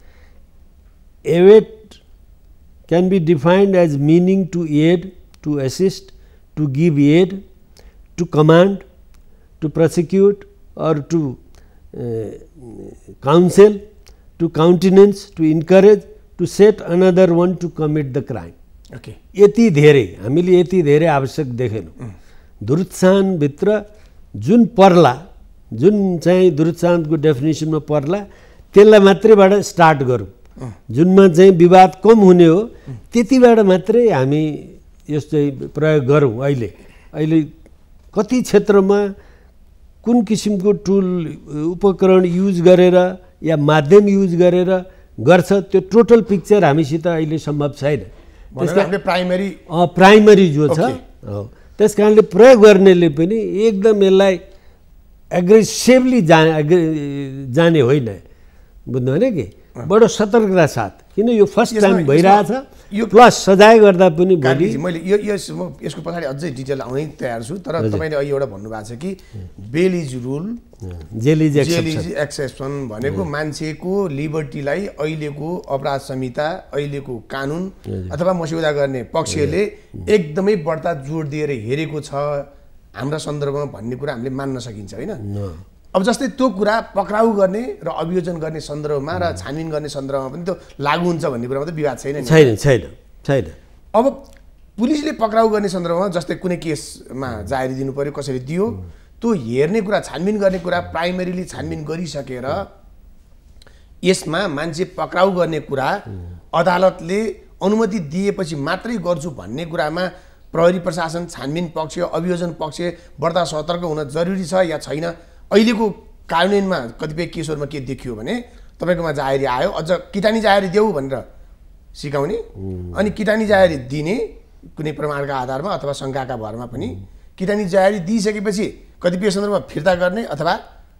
Speaker 3: abet can be defined as meaning to aid, to assist, to give aid, to command, to prosecute or to counsel, to countenance, to encourage, to set another one to commit the crime.
Speaker 2: Okay,
Speaker 3: यति धेरै हामीले यति धेरै आवश्यक देखेनौँ। दुरुत्साहनभित्र जुन पर्ला, जुन चाहिँ दुरुत्साहनको डेफिनेसनमा पर्ला त्यसलाई मात्रैबाट स्टार्ट गरौँ। जुनमा चाहिँ विवाद कम हुने हो त्यतिबाट मात्रै हामी यस चाहिँ प्रयोग गरौँ। अहिले अहिले कति क्षेत्रमा कुन किसिमको टुल उपकरण युज गरेर या माध्यम युज गरेर गर्छ त्यो टोटल पिक्चर हामीसित अहिले सम्भव छैन।
Speaker 2: त्यसकारणले प्राइमरी
Speaker 3: प्राइमरी जो छ हो त्यस कारणले प्रयोग गर्नेले पनि एकदम यसलाई एग्रेसिभली जाने जाने होइन, बुझ्नु होइन कि बडो सतर्कता साथ, किन यो फर्स्ट टाइम भइरहेछ। प्लस सजाय गर्दा पनि भोलि
Speaker 2: मैले यो यस म यसको पछाडि अझै डिटेल आउनै तयार छु। तर तपाईँले अहिले एउटा भन्नुभएको छ कि bail is rule,
Speaker 3: jail is
Speaker 2: exception भनेको मान्छेको लिबर्टीलाई अहिलेको अपराध संहिता, अहिलेको कानुन अथवा मस्यौदा गर्ने पक्षले एकदमै बढ्ता जोड दिएर हेरेको छ हाम्रा सन्दर्भमा भन्ने कुरा हामीले मान्न सकिन्छ होइन। अब जस्तै त्यो कुरा पक्राउ गर्ने र अभियोजन गर्ने सन्दर्भमा र छानबिन गर्ने सन्दर्भमा पनि त्यो लागू हुन्छ भन्ने कुरामा त विवाद छैन
Speaker 3: छैन छैन छैन।
Speaker 2: अब पुलिसले पक्राउ गर्ने सन्दर्भमा जस्तै कुनै केसमा जाहेरी दिनु पर्यो, कसरी दियो त्यो हेर्ने कुरा, छानबिन गर्ने कुरा प्राइमेरीली छानबिन गरिसकेर यसमा मान्छे पक्राउ गर्ने कुरा अदालतले अनुमति दिएपछि मात्रै गर्छु भन्ने कुरामा प्रहरी प्रशासन, छानबिन पक्ष, अभियोजन पक्ष बढ्ता सतर्क हुन जरुरी छ या छैन। अहिलेको कानुनमा कतिपय केसहरूमा के देखियो भने तपाईँकोमा जाहेरी आयो, अझ किटानी जाहेरी देऊ भनेर सिकाउने, अनि किटानी जाहेरी दिने कुनै प्रमाणका आधारमा अथवा शङ्काका भरमा पनि किटानी जाहेरी दिइसकेपछि कतिपय सन्दर्भमा फिर्ता गर्ने अथवा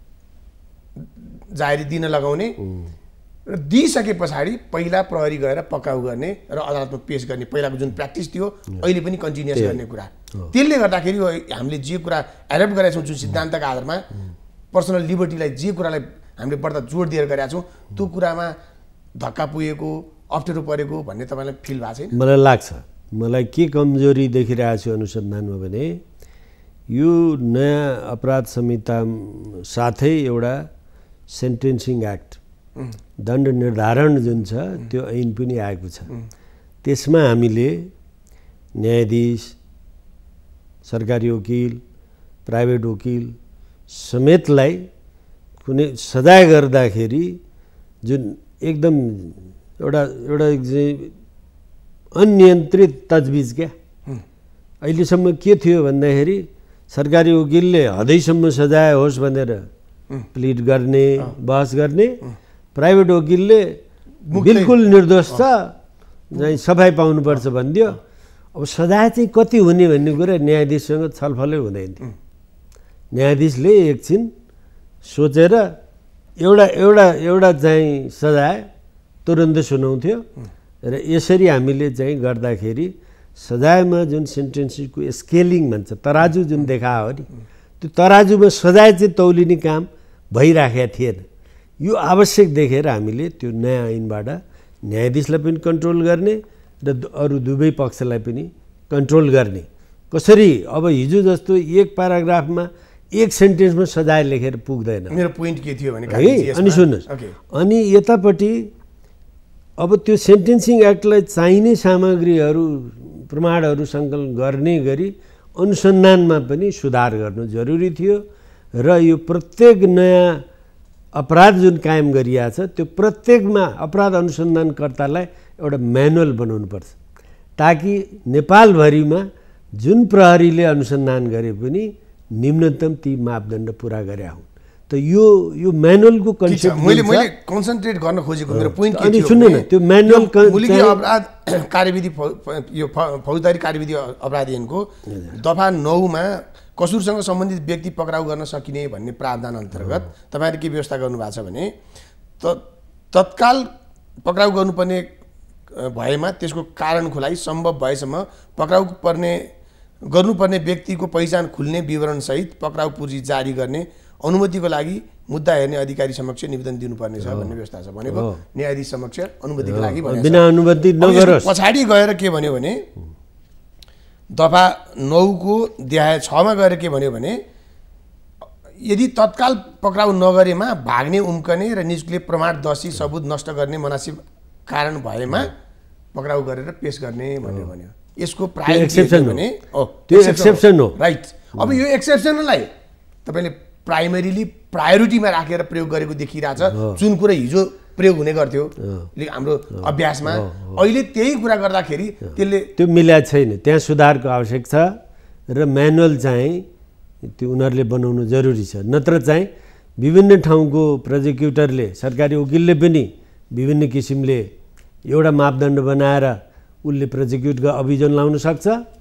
Speaker 2: जाहेरी दिन लगाउने र दिइसके पछाडि पहिला प्रहरी गएर पक्राउ गर्ने र अदालतमा पेश गर्ने पहिलाको जुन प्र्याक्टिस थियो अहिले पनि कन्टिन्युअस गर्ने कुरा। त्यसले गर्दाखेरि हामीले जे कुरा एडप्ट गरेका छौँ जुन सिद्धान्तका आधारमा पर्सनल लिबर्टीलाई जे कुरालाई हामीले बढ्ता जोड दिएर गरेका छौँ त्यो कुरामा धक्का पुगेको, अप्ठ्यारो परेको भन्ने तपाईँलाई फिल भएको छैन?
Speaker 3: मलाई लाग्छ, मलाई के कमजोरी देखिरहेको छु अनुसन्धानमा भने यो नयाँ अपराध संहिता साथै एउटा सेन्टेन्सिङ एक्ट, दण्ड निर्धारण जुन छ त्यो ऐन पनि आएको छ। त्यसमा हामीले न्यायाधीश, सरकारी वकिल, प्राइभेट वकिल समेतलाई कुनै सजाय गर्दाखेरि जुन एकदम एउटा एउटा अनियन्त्रित तजविज क्या अहिलेसम्म के थियो भन्दाखेरि सरकारी वकिलले हदैसम्म सजाय होस् भनेर प्लिड गर्ने, बहस गर्ने, प्राइभेट वकिलले बिल्कुल निर्दोष छ चाहिँ सफाइ पाउनुपर्छ भनिदियो। अब सजाय चाहिँ कति हुने भन्ने कुरा न्यायाधीशसँग छलफलै हुँदैन थियो। न्यायाधीशले एकछिन सोचेर एउटा एउटा एउटा चाहिँ सजाय तुरन्त सुनाउँथ्यो र यसरी हामीले चाहिँ गर्दाखेरि सजायमा जुन सेन्टेन्सको स्केलिङ भन्छ, तराजु जुन देखायो नि त्यो तराजुमा सजाय चाहिँ तौलिने काम भइराखेको थिएन। यो आवश्यक देखेर हामीले त्यो नयाँ ऐनबाट न्यायाधीशलाई पनि कन्ट्रोल गर्ने र अरू दुवै पक्षलाई पनि कन्ट्रोल गर्ने। कसरी अब हिजो जस्तो एक प्याराग्राफमा एक सेन्टेन्समा सजाय लेखेर पुग्दैन।
Speaker 2: मेरो पोइन्ट के थियो भने
Speaker 3: है, अनि सुन्नुहोस्, अनि यतापट्टि अब त्यो सेन्टेन्सिङ एक्टलाई चाहिने सामग्रीहरू, प्रमाणहरू सङ्कलन गर्ने गरी अनुसन्धानमा पनि सुधार गर्नु जरुरी थियो र यो प्रत्येक नयाँ अपराध जुन कायम गरिएको छ त्यो प्रत्येकमा अपराध अनुसन्धानकर्तालाई एउटा म्यानुअल बनाउनुपर्छ ताकि नेपालभरिमा जुन प्रहरीले अनुसन्धान गरे पनि निम्नतम ती मापदण्ड पुरा गरे हुन्। त यो यो म्यानुअलको कन्सेप्ट
Speaker 2: मैले मैले कन्सन्ट्रेट गर्न खोजेको मेरो पोइन्ट के
Speaker 3: अनि
Speaker 2: थियो
Speaker 3: सुन्नु न त्यो म्यानुअल
Speaker 2: मुलुकी अपराध कार्यविधि यो फौजदारी कार्यविधि अपराध ऐनको दफा नौमा कसुरसँग सम्बन्धित व्यक्ति पक्राउ गर्न सकिने भन्ने प्रावधान अन्तर्गत तपाईँले के व्यवस्था गर्नुभएको छ भने त तत्काल पक्राउ गर्नुपर्ने भएमा त्यसको कारण खुलाइ सम्भव भएसम्म पक्राउ पर्ने गर्नुपर्ने व्यक्तिको पहिचान खुल्ने विवरणसहित पक्राउ पूर्जी जारी गर्ने अनुमतिको लागि मुद्दा हेर्ने अधिकारी समक्ष निवेदन दिनुपर्ने छ भन्ने व्यवस्था छ भनेको न्यायाधीश समक्ष अनुमतिको लागि
Speaker 3: बिना अनुमति नगरोस्।
Speaker 2: पछाडि गएर के भन्यो भने दफा नौको देहाय छमा गएर के भन्यो भने यदि तत्काल पक्राउ नगरेमा भाग्ने उम्कने र निष्क्रिय प्रमाण दसी सबुत नष्ट गर्ने मनासिब कारण भएमा पक्राउ गरेर पेश गर्ने भन्ने भन्यो। यसको प्राय
Speaker 3: एक्सेप्सन
Speaker 2: भने
Speaker 3: त्यो एक्सेप्सन हो
Speaker 2: राइट। अब यो एक्सेप्सनलाई तपाईँले प्राइमेरीली प्रायोरिटीमा राखेर प्रयोग गरेको देखिरहेछ जुन कुरा हिजो प्रयोग हुने गर्थ्यो हाम्रो अभ्यासमा। अहिले त्यही कुरा गर्दाखेरि त्यसले
Speaker 3: त्यो मिलाएको छैन, त्यहाँ सुधारको आवश्यक छ र म्यानुअल चाहिँ त्यो उनीहरूले बनाउनु जरुरी छ। नत्र चाहिँ विभिन्न ठाउँको प्रोजिक्युटरले सरकारी वकिलले पनि विभिन्न किसिमले एउटा मापदण्ड बनाएर उसले प्रोजिक्युटको अभियोजन लाउन सक्छ,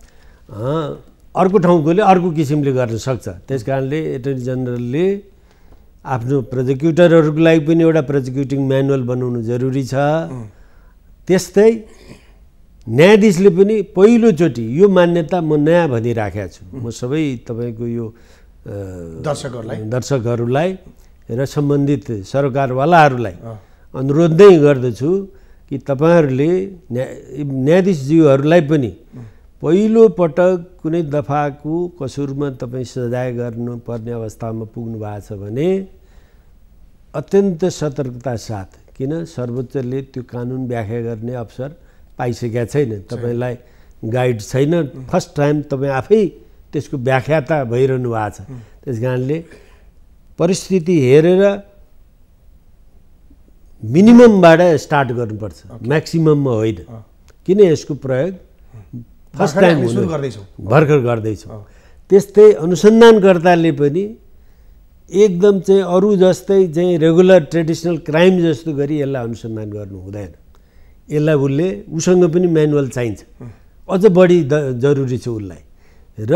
Speaker 3: अर्को ठाउँकोले अर्को किसिमले गर्न सक्छ। त्यस कारणले एटर्नी जनरलले आफ्नो प्रोजिक्युटरहरूको लागि पनि एउटा प्रोजिक्युटिङ म्यानुअल बनाउनु जरुरी छ। त्यस्तै न्यायाधीशले पनि पहिलोचोटि यो मान्यता म नयाँ भनिराखेको छु, म सबै तपाईँको यो
Speaker 2: दर्शकहरूलाई
Speaker 3: दर्शकहरूलाई र सम्बन्धित सरकारवालाहरूलाई अनुरोध नै गर्दछु कि तपाईँहरूले न्याय न्यायाधीशज्यूहरूलाई पनि पहिलो पटक कुनै दफाको कसुरमा तपाईँ सजाय गर्नुपर्ने अवस्थामा पुग्नु भएको छ भने अत्यन्त सतर्कता साथ, किन सर्वोच्चले त्यो कानुन व्याख्या गर्ने अवसर पाइसकेका छैन, तपाईँलाई गाइड छैन, फर्स्ट टाइम तपाईँ आफै त्यसको व्याख्याता भइरहनु भएको छ। त्यस कारणले परिस्थिति हेरेर मिनिममबाट स्टार्ट गर्नुपर्छ, म्याक्सिमममा होइन। किन यसको प्रयोग फर्स्ट टाइम भर्खर गर्दैछौँ। त्यस्तै अनुसन्धानकर्ताले पनि एकदम चाहिँ अरू जस्तै चाहिँ रेगुलर ट्रेडिसनल क्राइम जस्तो गरी यसलाई अनुसन्धान गर्नु हुँदैन। यसलाई उसले उसँग पनि म्यानुअल चाहिन्छ, अझ बढी द जरुरी छ उसलाई। र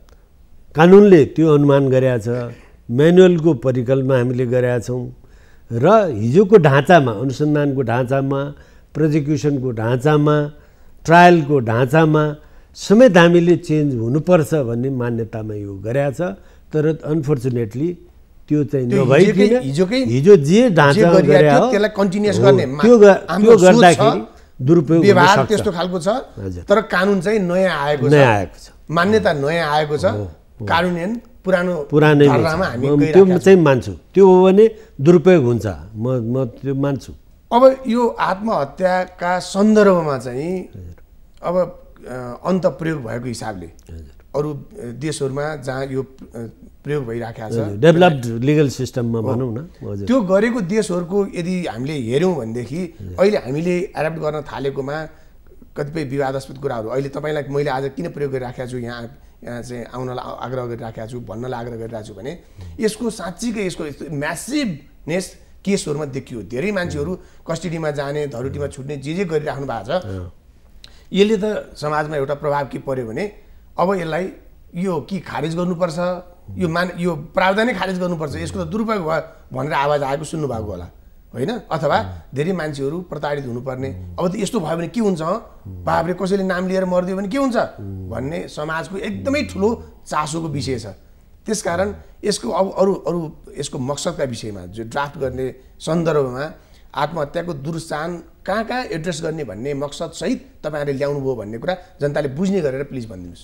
Speaker 3: कानुनले त्यो अनुमान गरेका छ, म्यानुअलको परिकल्पना हामीले गरेका छौँ र हिजोको ढाँचामा, अनुसन्धानको ढाँचामा, प्रोजिक्युसनको ढाँचामा, ट्रायलको ढाँचामा समेत हामीले चेन्ज हुनुपर्छ भन्ने मान्यतामा यो गरेका छ। तर अनफर्चुनेटली त्यो चाहिँ नभइकन हिजो जे ढाँचा गरे हो
Speaker 2: त्यसलाई कन्टिन्युअस गर्ने
Speaker 3: त्यो त्यो गर्दाखेरि दुरुपयोग
Speaker 2: व्यवहार त्यस्तो खालको छ। तर कानुन चाहिँ नयाँ आएको छ,
Speaker 3: नयाँ आएको छ,
Speaker 2: मान्यता नयाँ आएको छ, कानुन पुरानो
Speaker 3: पुरानै त्यो चाहिँ मान्छु। त्यो हो भने दुरुपयोग हुन्छ, म म त्यो मान्छु।
Speaker 2: अब यो आत्महत्याका सन्दर्भमा चाहिँ अब अन्त प्रयोग भएको हिसाबले अरू देशहरूमा जहाँ यो प्रयोग भइराखेको छ
Speaker 3: डेभलप्ड लिगल सिस्टममा भनौँ न,
Speaker 2: त्यो गरेको देशहरूको यदि हामीले हेऱ्यौँ भनेदेखि अहिले हामीले एडप्ट गर्न थालेकोमा कतिपय विवादास्पद कुराहरू अहिले तपाईँलाई मैले आज किन प्रयोग गरिराखेको छु, यहाँ यहाँ चाहिँ आउनलाई आग्रह गरिराखेको छु, भन्नलाई आग्रह गरिरहेको छु भने यसको साँच्चीकै यसको म्यासिभनेस केसहरूमा देखियो। धेरै मान्छेहरू कस्टडीमा जाने, धरोटीमा छुट्ने, जे जे गरिराख्नु भएको छ। यसले त समाजमा एउटा प्रभाव के पर्यो भने अब यसलाई यो कि खारिज गर्नुपर्छ, यो मान यो प्रावधानै खारिज गर्नुपर्छ, यसको त दुरुपयोग भयो भनेर आवाज आएको सुन्नुभएको होला होइन? अथवा धेरै मान्छेहरू प्रताडित हुनुपर्ने, अब त यस्तो भयो भने के हुन्छ, बाबरे कसैले नाम लिएर मरिदियो भने के हुन्छ भन्ने समाजको एकदमै ठुलो चासोको विषय छ। त्यसकारण यसको अब अरू अरू यसको मकसदका विषयमा जो ड्राफ्ट गर्ने सन्दर्भमा आत्महत्याको दुरुत्साहन कहाँ कहाँ एड्रेस गर्ने भन्ने मकसदसहित तपाईँहरूले ल्याउनुभयो भन्ने कुरा जनताले बुझ्ने गरेर प्लिज भनिदिनुहोस्।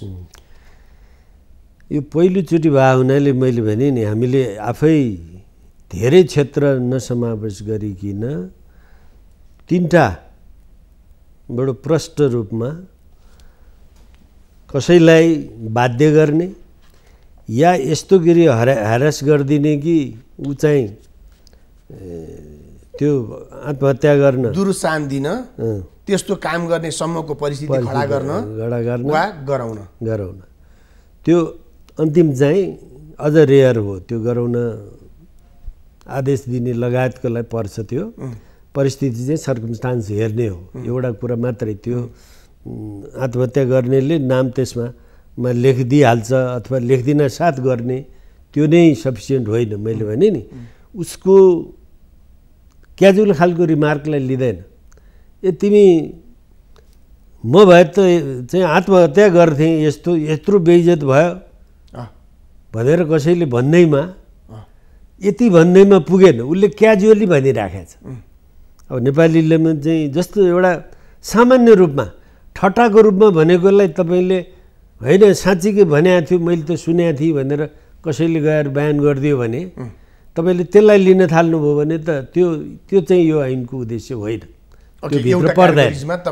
Speaker 3: यो पहिलोचोटि भयो हुनाले मैले भने नि हामीले आफै धेरै क्षेत्र नसमावेश गरिकन तिनवटा बडो प्रष्ट रूपमा कसैलाई बाध्य गर्ने या यस्तो गरी हरा ह्यारास गरिदिने कि ऊ चाहिँ त्यो आत्महत्या गर्न,
Speaker 2: दुरुत्साहन दिन, त्यस्तो काम गर्ने सम्मको परिस्थिति खडा गर्न
Speaker 3: खडा गर्न
Speaker 2: वा गराउन
Speaker 3: गराउन त्यो अन्तिम चाहिँ अझ रेयर हो, त्यो गराउन आदेश दिने लगायतकोलाई पर्छ त्यो परिस्थिति चाहिँ सर्कमस्टान्स हेर्ने हो एउटा कुरा मात्रै त्यो आत्महत्या गर्नेले नाम त्यसमा मा लेखिदिइहाल्छ अथवा लेख्दिन साथ गर्ने त्यो नै सफिसियन्ट होइन मैले भने नि उसको क्याजुअल खालको रिमार्कलाई लिँदैन ए तिमी म भए त चाहिँ आत्महत्या गर्थेँ यस्तो यत्रो बेइज्जत भयो भनेर कसैले भन्दैमा यति भन्दैमा पुगेन उसले क्याजुअली भनिराखेको छ अब नेपालीले चाहिँ जस्तो एउटा सामान्य रूपमा ठट्टाको रूपमा भनेकोलाई तपाईँले होइन साँच्चीकै भनेको थियो मैले त सुनेको थिएँ भनेर कसैले गएर बयान गरिदियो भने तपाईँले त्यसलाई लिन थाल्नुभयो भने त त्यो त्यो चाहिँ यो ऐनको उद्देश्य होइन त्यो भित्र पर्दैन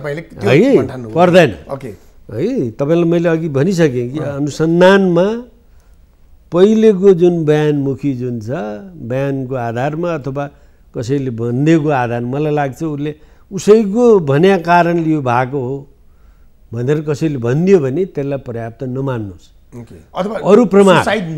Speaker 3: है पर्दैन है तपाईँलाई मैले अघि भनिसकेँ कि अनुसन्धानमा पहिलेको जुन बयानमुखी जुन छ बयानको आधारमा अथवा कसैले भनिदिएको आधार मलाई लाग्छ उसले उसैको भन्या कारणले यो भएको हो भनेर कसैले भनिदियो भने त्यसलाई पर्याप्त नमान्नुहोस् अरू प्रमाण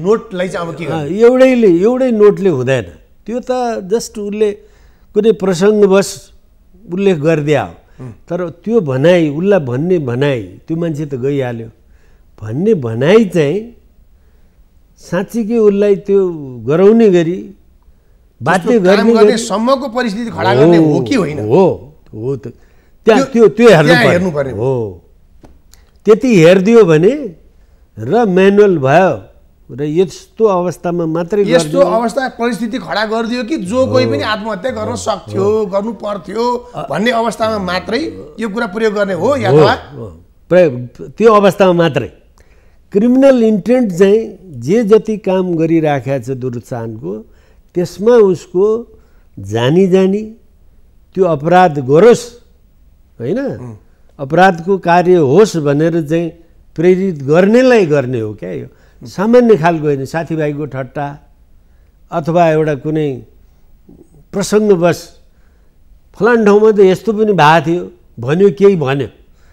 Speaker 3: एउटैले एउटै नोटले हुँदैन त्यो त जस्ट उसले कुनै प्रसङ्गवश उल्लेख गरिदिया हो तर त्यो भनाइ उसलाई भन्ने भनाइ त्यो मान्छे त गइहाल्यो भन्ने भनाइ चाहिँ साँच्चीकै उसलाई त्यो गराउने गरी बाध्य गर्ने
Speaker 2: सम्मको परिस्थिति खडा गर्ने हो कि होइन
Speaker 3: हो हो त त्यहाँ त्यो त्यो हेर्नु पर्ने हो त्यति हेरिदियो भने र म्यानुअल भयो र यस्तो अवस्थामा मात्रै
Speaker 2: यस्तो अवस्था परिस्थिति खडा गरिदियो कि जो कोही पनि आत्महत्या गर्न सक्थ्यो गर्नु पर्थ्यो भन्ने अवस्थामा मात्रै यो कुरा प्रयोग गर्ने हो या
Speaker 3: त्यो अवस्थामा मात्रै क्रिमिनल इन्टेन्ट चाहिँ जे जति काम गरिराखेको छ दुरुत्साहनको त्यसमा उसको जानी जानी त्यो अपराध गरोस् होइन अपराधको कार्य होस् भनेर चाहिँ प्रेरित गर्नेलाई गर्ने हो क्या यो सामान्य खालको होइन साथीभाइको ठट्टा अथवा एउटा कुनै प्रसङ्गवश फलान ठाउँमा त यस्तो पनि भएको थियो भन्यो केही भन्यो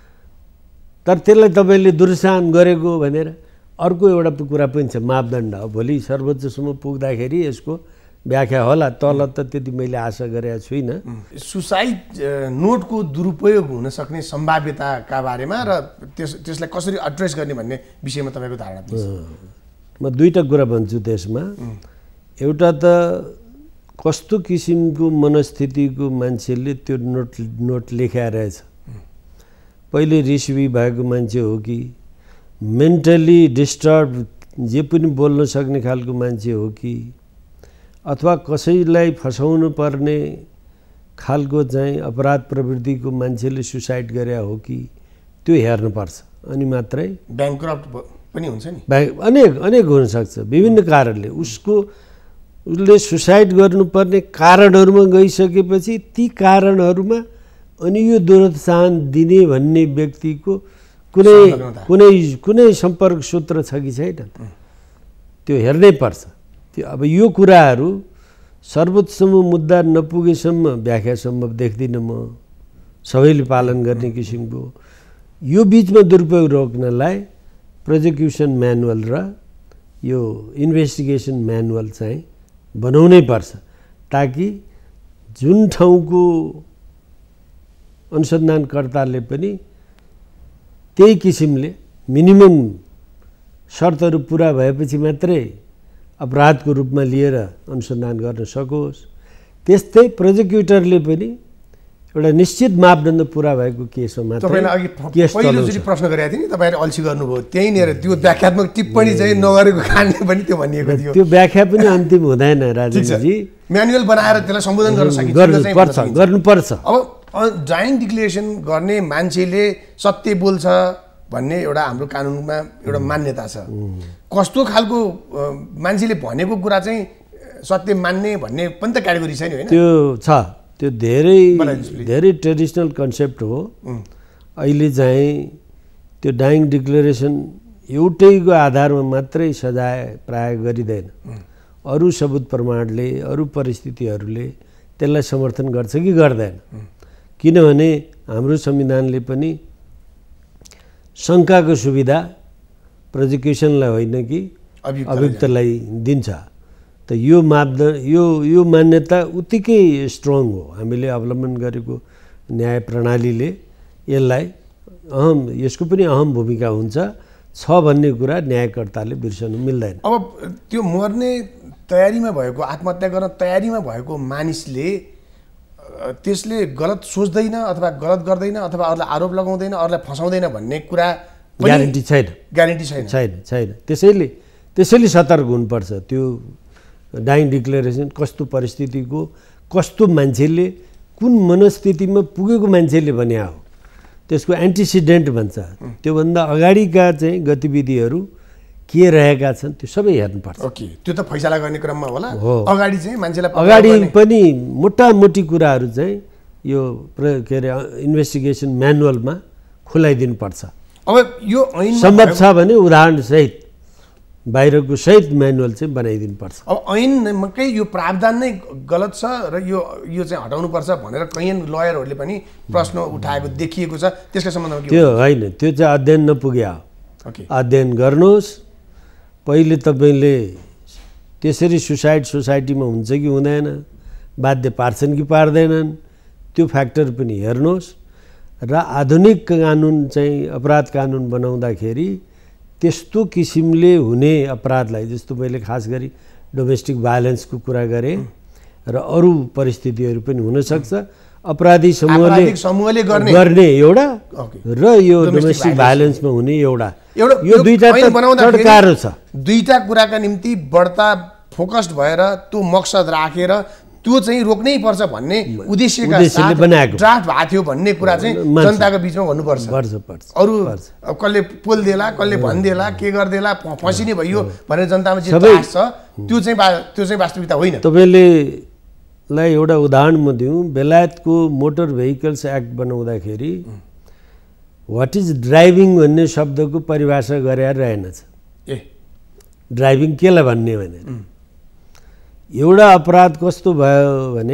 Speaker 3: तर त्यसलाई तपाईँले दुरुत्साहन गरेको भनेर अर्को एउटा कुरा पनि छ मापदण्ड हो भोलि सर्वोच्चसम्म पुग्दाखेरि यसको व्याख्या होला तल त त्यति मैले आशा गरेका छुइनँ
Speaker 2: सुसाइड नोटको दुरुपयोग हुन सक्ने सम्भाव्यताका बारेमा र त्यस त्यसलाई कसरी एड्रेस गर्ने भन्ने विषयमा तपाईँको धारणा के छ
Speaker 3: म दुईटा कुरा भन्छु त्यसमा एउटा त कस्तो किसिमको मनस्थितिको मान्छेले त्यो नोट नोट लेखाएर रहेछ पहिले रिसिभी भएको मान्छे हो कि मेन्टली डिस्टर्ब जे पनि बोल्न सक्ने खालको मान्छे हो कि अथवा कसैलाई फसाउनु पर्ने खालको चाहिँ अपराध प्रवृत्तिको मान्छेले सुसाइड गरे हो कि त्यो हेर्नुपर्छ अनि मात्रै
Speaker 2: ब्याङ्क्रप्ट पनि हुन्छ नि
Speaker 3: ब्याङ्क अनेक अनेक हुनसक्छ विभिन्न कारणले उसको उसले सुसाइड गर्नुपर्ने कारणहरूमा गइसकेपछि ती कारणहरूमा अनि यो दुरुत्साहन दिने भन्ने व्यक्तिको कुनै कुनै कुनै सम्पर्क सूत्र छ कि छैन त्यो हेर्नै पर्छ त्यो अब यो कुराहरू सर्वोच्चसम्म मुद्दा नपुगेसम्म व्याख्या सम्भव देख्दिनँ म सबैले पालन गर्ने किसिमको यो बिचमा दुरुपयोग रोक्नलाई प्रोजिक्युसन म्यानुअल र यो इन्भेस्टिगेसन म्यानुअल चाहिँ बनाउनै पर्छ ताकि जुन ठाउँको अनुसन्धानकर्ताले पनि त्यही किसिमले मिनिमम शर्तहरू पुरा भएपछि मात्रै अपराधको रूपमा लिएर अनुसन्धान गर्न सकोस् त्यस्तै प्रोजिक्युटरले पनि एउटा निश्चित मापदण्ड पुरा भएको केसमा मात्र
Speaker 2: तपाईँलाई अघि पहिलोचोटि प्रश्न गरेको थिएँ नि तपाईँले अल्छी गर्नुभयो त्यहीँनिर त्यो व्याख्यात्मक टिप्पणी चाहिँ नगरेको कारणले पनि त्यो भनिएको थियो
Speaker 3: त्यो व्याख्या पनि अन्तिम हुँदैन राजेशजी
Speaker 2: म्यानुअल बनाएर त्यसलाई सम्बोधन गर्न सकिन्छ
Speaker 3: गर्नुपर्छ गर्नुपर्छ
Speaker 2: अब डाइङ डिक्लेरेसन गर्ने मान्छेले सत्य बोल्छ भन्ने एउटा हाम्रो कानुनमा एउटा मान्यता छ कस्तो खालको मान्छेले भनेको कुरा चाहिँ सत्य मान्ने भन्ने पनि त क्याटेगोरी छ नि होइन
Speaker 3: त्यो छ त्यो धेरै धेरै ट्रेडिसनल कन्सेप्ट हो अहिले चाहिँ त्यो डाइङ डिक्लेरेसन एउटैको आधारमा मात्रै सजाय प्राय गरिँदैन अरू सबुत प्रमाणले अरू परिस्थितिहरूले त्यसलाई समर्थन गर्छ कि गर्दैन किनभने हाम्रो संविधानले पनि शङ्काको सुविधा प्रोजिक्युसनलाई होइन कि अभियुक्तलाई दिन्छ त यो मापदण्ड यो यो मान्यता उत्तिकै स्ट्रङ हो। हामीले अवलम्बन गरेको न्याय प्रणालीले यसलाई अहम यसको पनि अहम भूमिका हुन्छ छ भन्ने कुरा न्यायकर्ताले बिर्सनु मिल्दैन।
Speaker 2: अब त्यो मर्ने तयारीमा भएको आत्महत्या गर्न तयारीमा भएको मानिसले त्यसले गलत सोच्दैन अथवा गलत गर्दैन अथवा अरूलाई आरोप लगाउँदैन अरूलाई फसाउँदैन भन्ने कुरा
Speaker 3: ग्यारेन्टी छैन
Speaker 2: ग्यारेन्टी छैन
Speaker 3: छैन छैन त्यसैले त्यसैले सतर्क हुनुपर्छ। त्यो डाइङ डिक्लेरेसन कस्तो परिस्थितिको कस्तो मान्छेले कुन मनस्थितिमा पुगेको मान्छेले भने हो त्यसको एन्टिसिडेन्ट भन्छ। त्योभन्दा अगाडिका चाहिँ गतिविधिहरू के रहेका छन् त्यो सबै हेर्नुपर्छ।
Speaker 2: ओके त्यो त फैसला गर्ने क्रममा होला
Speaker 3: हो।
Speaker 2: अगाडि चाहिँ मान्छेलाई
Speaker 3: अगाडि पनि मोटामोटी कुराहरू चाहिँ यो के अरे इन्भेस्टिगेसन म्यानुअलमा खुलाइदिनुपर्छ।
Speaker 2: अब यो ऐन
Speaker 3: सम्भव छ भने उदाहरणसहित बाहिरको सहित म्यानुअल चाहिँ बनाइदिनुपर्छ।
Speaker 2: अब ऐनकै यो प्रावधान नै गलत छ र यो यो चाहिँ हटाउनुपर्छ भनेर कैयन लयरहरूले पनि प्रश्न उठाएको देखिएको छ। त्यसका सम्बन्धमा
Speaker 3: त्यो होइन त्यो चाहिँ अध्ययन नपुग्या हो।
Speaker 2: ओके
Speaker 3: अध्ययन गर्नुहोस् पहिले तपाईँले त्यसरी सुसाइड सोसाइटीमा हुन्छ कि हुँदैन बाध्य पार्छन् कि पार्दैनन् त्यो फ्याक्टर पनि हेर्नुहोस् र आधुनिक कानुन चाहिँ अपराध कानुन बनाउँदाखेरि त्यस्तो किसिमले हुने अपराधलाई जस्तो मैले खास गरी डोमेस्टिक भाइलेन्सको कुरा गरेँ र अरू परिस्थितिहरू पनि हुनसक्छ अपराधी समूहले
Speaker 2: समूहले गर्ने
Speaker 3: गर्ने एउटा र यो डोमेस्टिक भाइलेन्समा हुने एउटा
Speaker 2: एउटा
Speaker 3: यो दुईटा तडकारो छ।
Speaker 2: दुईटा कुराका निम्ति बढ्ता फोकस्ड भएर त्यो मकसद राखेर त्यो चाहिँ रोक्नै पर्छ भन्ने उद्देश्यका साथ ड्राफ्ट भएको थियो भन्ने कुरा चाहिँ जनताको बिचमा भन्नुपर्छ। अरू कसले पोल देला कसले भनिदेला के गरिदेला फसिने भयो भनेर जनतामा जे त्रास छ त्यो चाहिँ त्यो चाहिँ वास्तविकता होइन।
Speaker 3: तपाईँले लाई एउटा उदाहरण म दिउँ बेलायतको मोटर भेहिकल्स एक्ट बनाउँदाखेरि वाट इज ड्राइभिङ भन्ने शब्दको परिभाषा गरेर रहेनछ।
Speaker 2: ए
Speaker 3: ड्राइभिङ केलाई भन्ने भनेर एउटा अपराध कस्तो भयो भने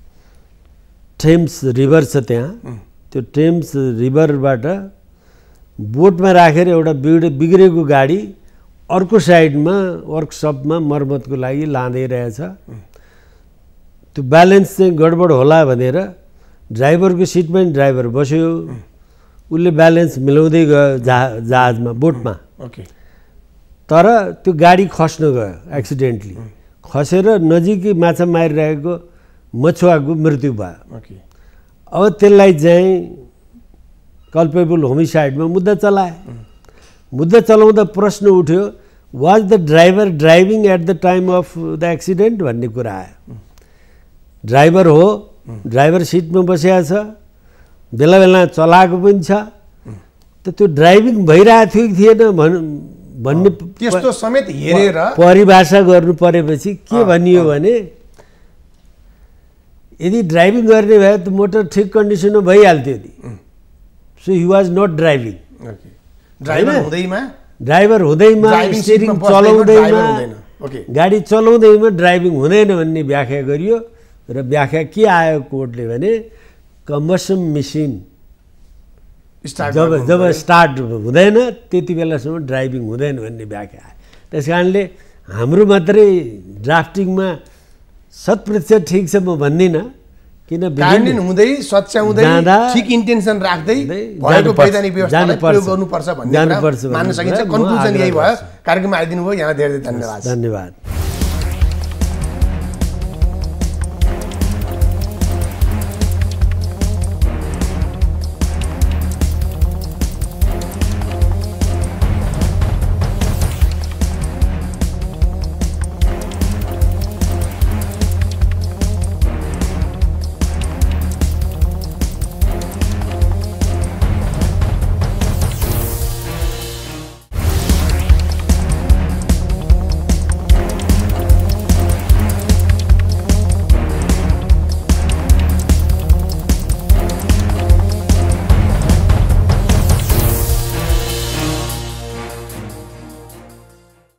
Speaker 3: टेम्स रिभर छ त्यहाँ त्यो टेम्स रिभरबाट बोटमा राखेर एउटा बिग्रे बिग्रेको गाडी अर्को साइडमा वर्कसपमा मर्मतको लागि लाँदै रहेछ। त्यो ब्यालेन्स चाहिँ गडबड होला भनेर ड्राइभरको सिटमा ड्राइभर बस्यो उसले ब्यालेन्स मिलाउँदै गयो जहा जहाजमा बोटमा।
Speaker 2: ओके
Speaker 3: तर त्यो गाडी खस्न गयो एक्सिडेन्टली खसेर नजिकै माछा मारिरहेको मछुवाको मृत्यु भयो।
Speaker 2: ओके
Speaker 3: अब त्यसलाई चाहिँ कल्पेबल होमिसाइडमा मुद्दा चलाए। मुद्दा चलाउँदा प्रश्न उठ्यो was the driver driving at the time of the accident भन्ने कुरा आयो। ड्राइभर हो ड्राइभर सिटमा बसेको छ बेला बेला चलाएको पनि छ त त्यो ड्राइभिङ भइरहेको थियो कि थिएन भन् भन्ने
Speaker 2: त्यस्तो समेत हेरेर
Speaker 3: परिभाषा गर्नु परेपछि के भनियो भने यदि ड्राइभिङ गर्ने भए त मोटर ठिक कन्डिसनमा भइहाल्थ्यो नि। So he was not driving.
Speaker 2: Driver हुँदैमा
Speaker 3: ड्राइभर हुँदैमा स्टियरिङ चलाउँदैमा गाडी चलाउँदैमा ड्राइभिङ हुँदैन भन्ने व्याख्या गरियो र व्याख्या के आयो कोर्टले भने कम्बसन मेसिन जब जब स्टार्ट हुँदैन त्यति बेलासम्म ड्राइभिङ हुँदैन भन्ने व्याख्या आयो। त्यस कारणले हाम्रो मात्रै ड्राफ्टिङमा शत प्रतिशत ठिक छ म भन्दिनँ किन
Speaker 2: कार्यान्वयन हुँदै सच्याउँदै ठिक इन्टेन्सन राख्दै भएको वैधानिक व्यवस्थालाई प्रयोग गर्नुपर्छ भन्ने कुरा मान्न सकिन्छ। कन्क्लुजन यही भयो। कार्यक्रममा आइदिनु भयो यहाँ धेरै धेरै धन्यवाद।
Speaker 3: धन्यवाद।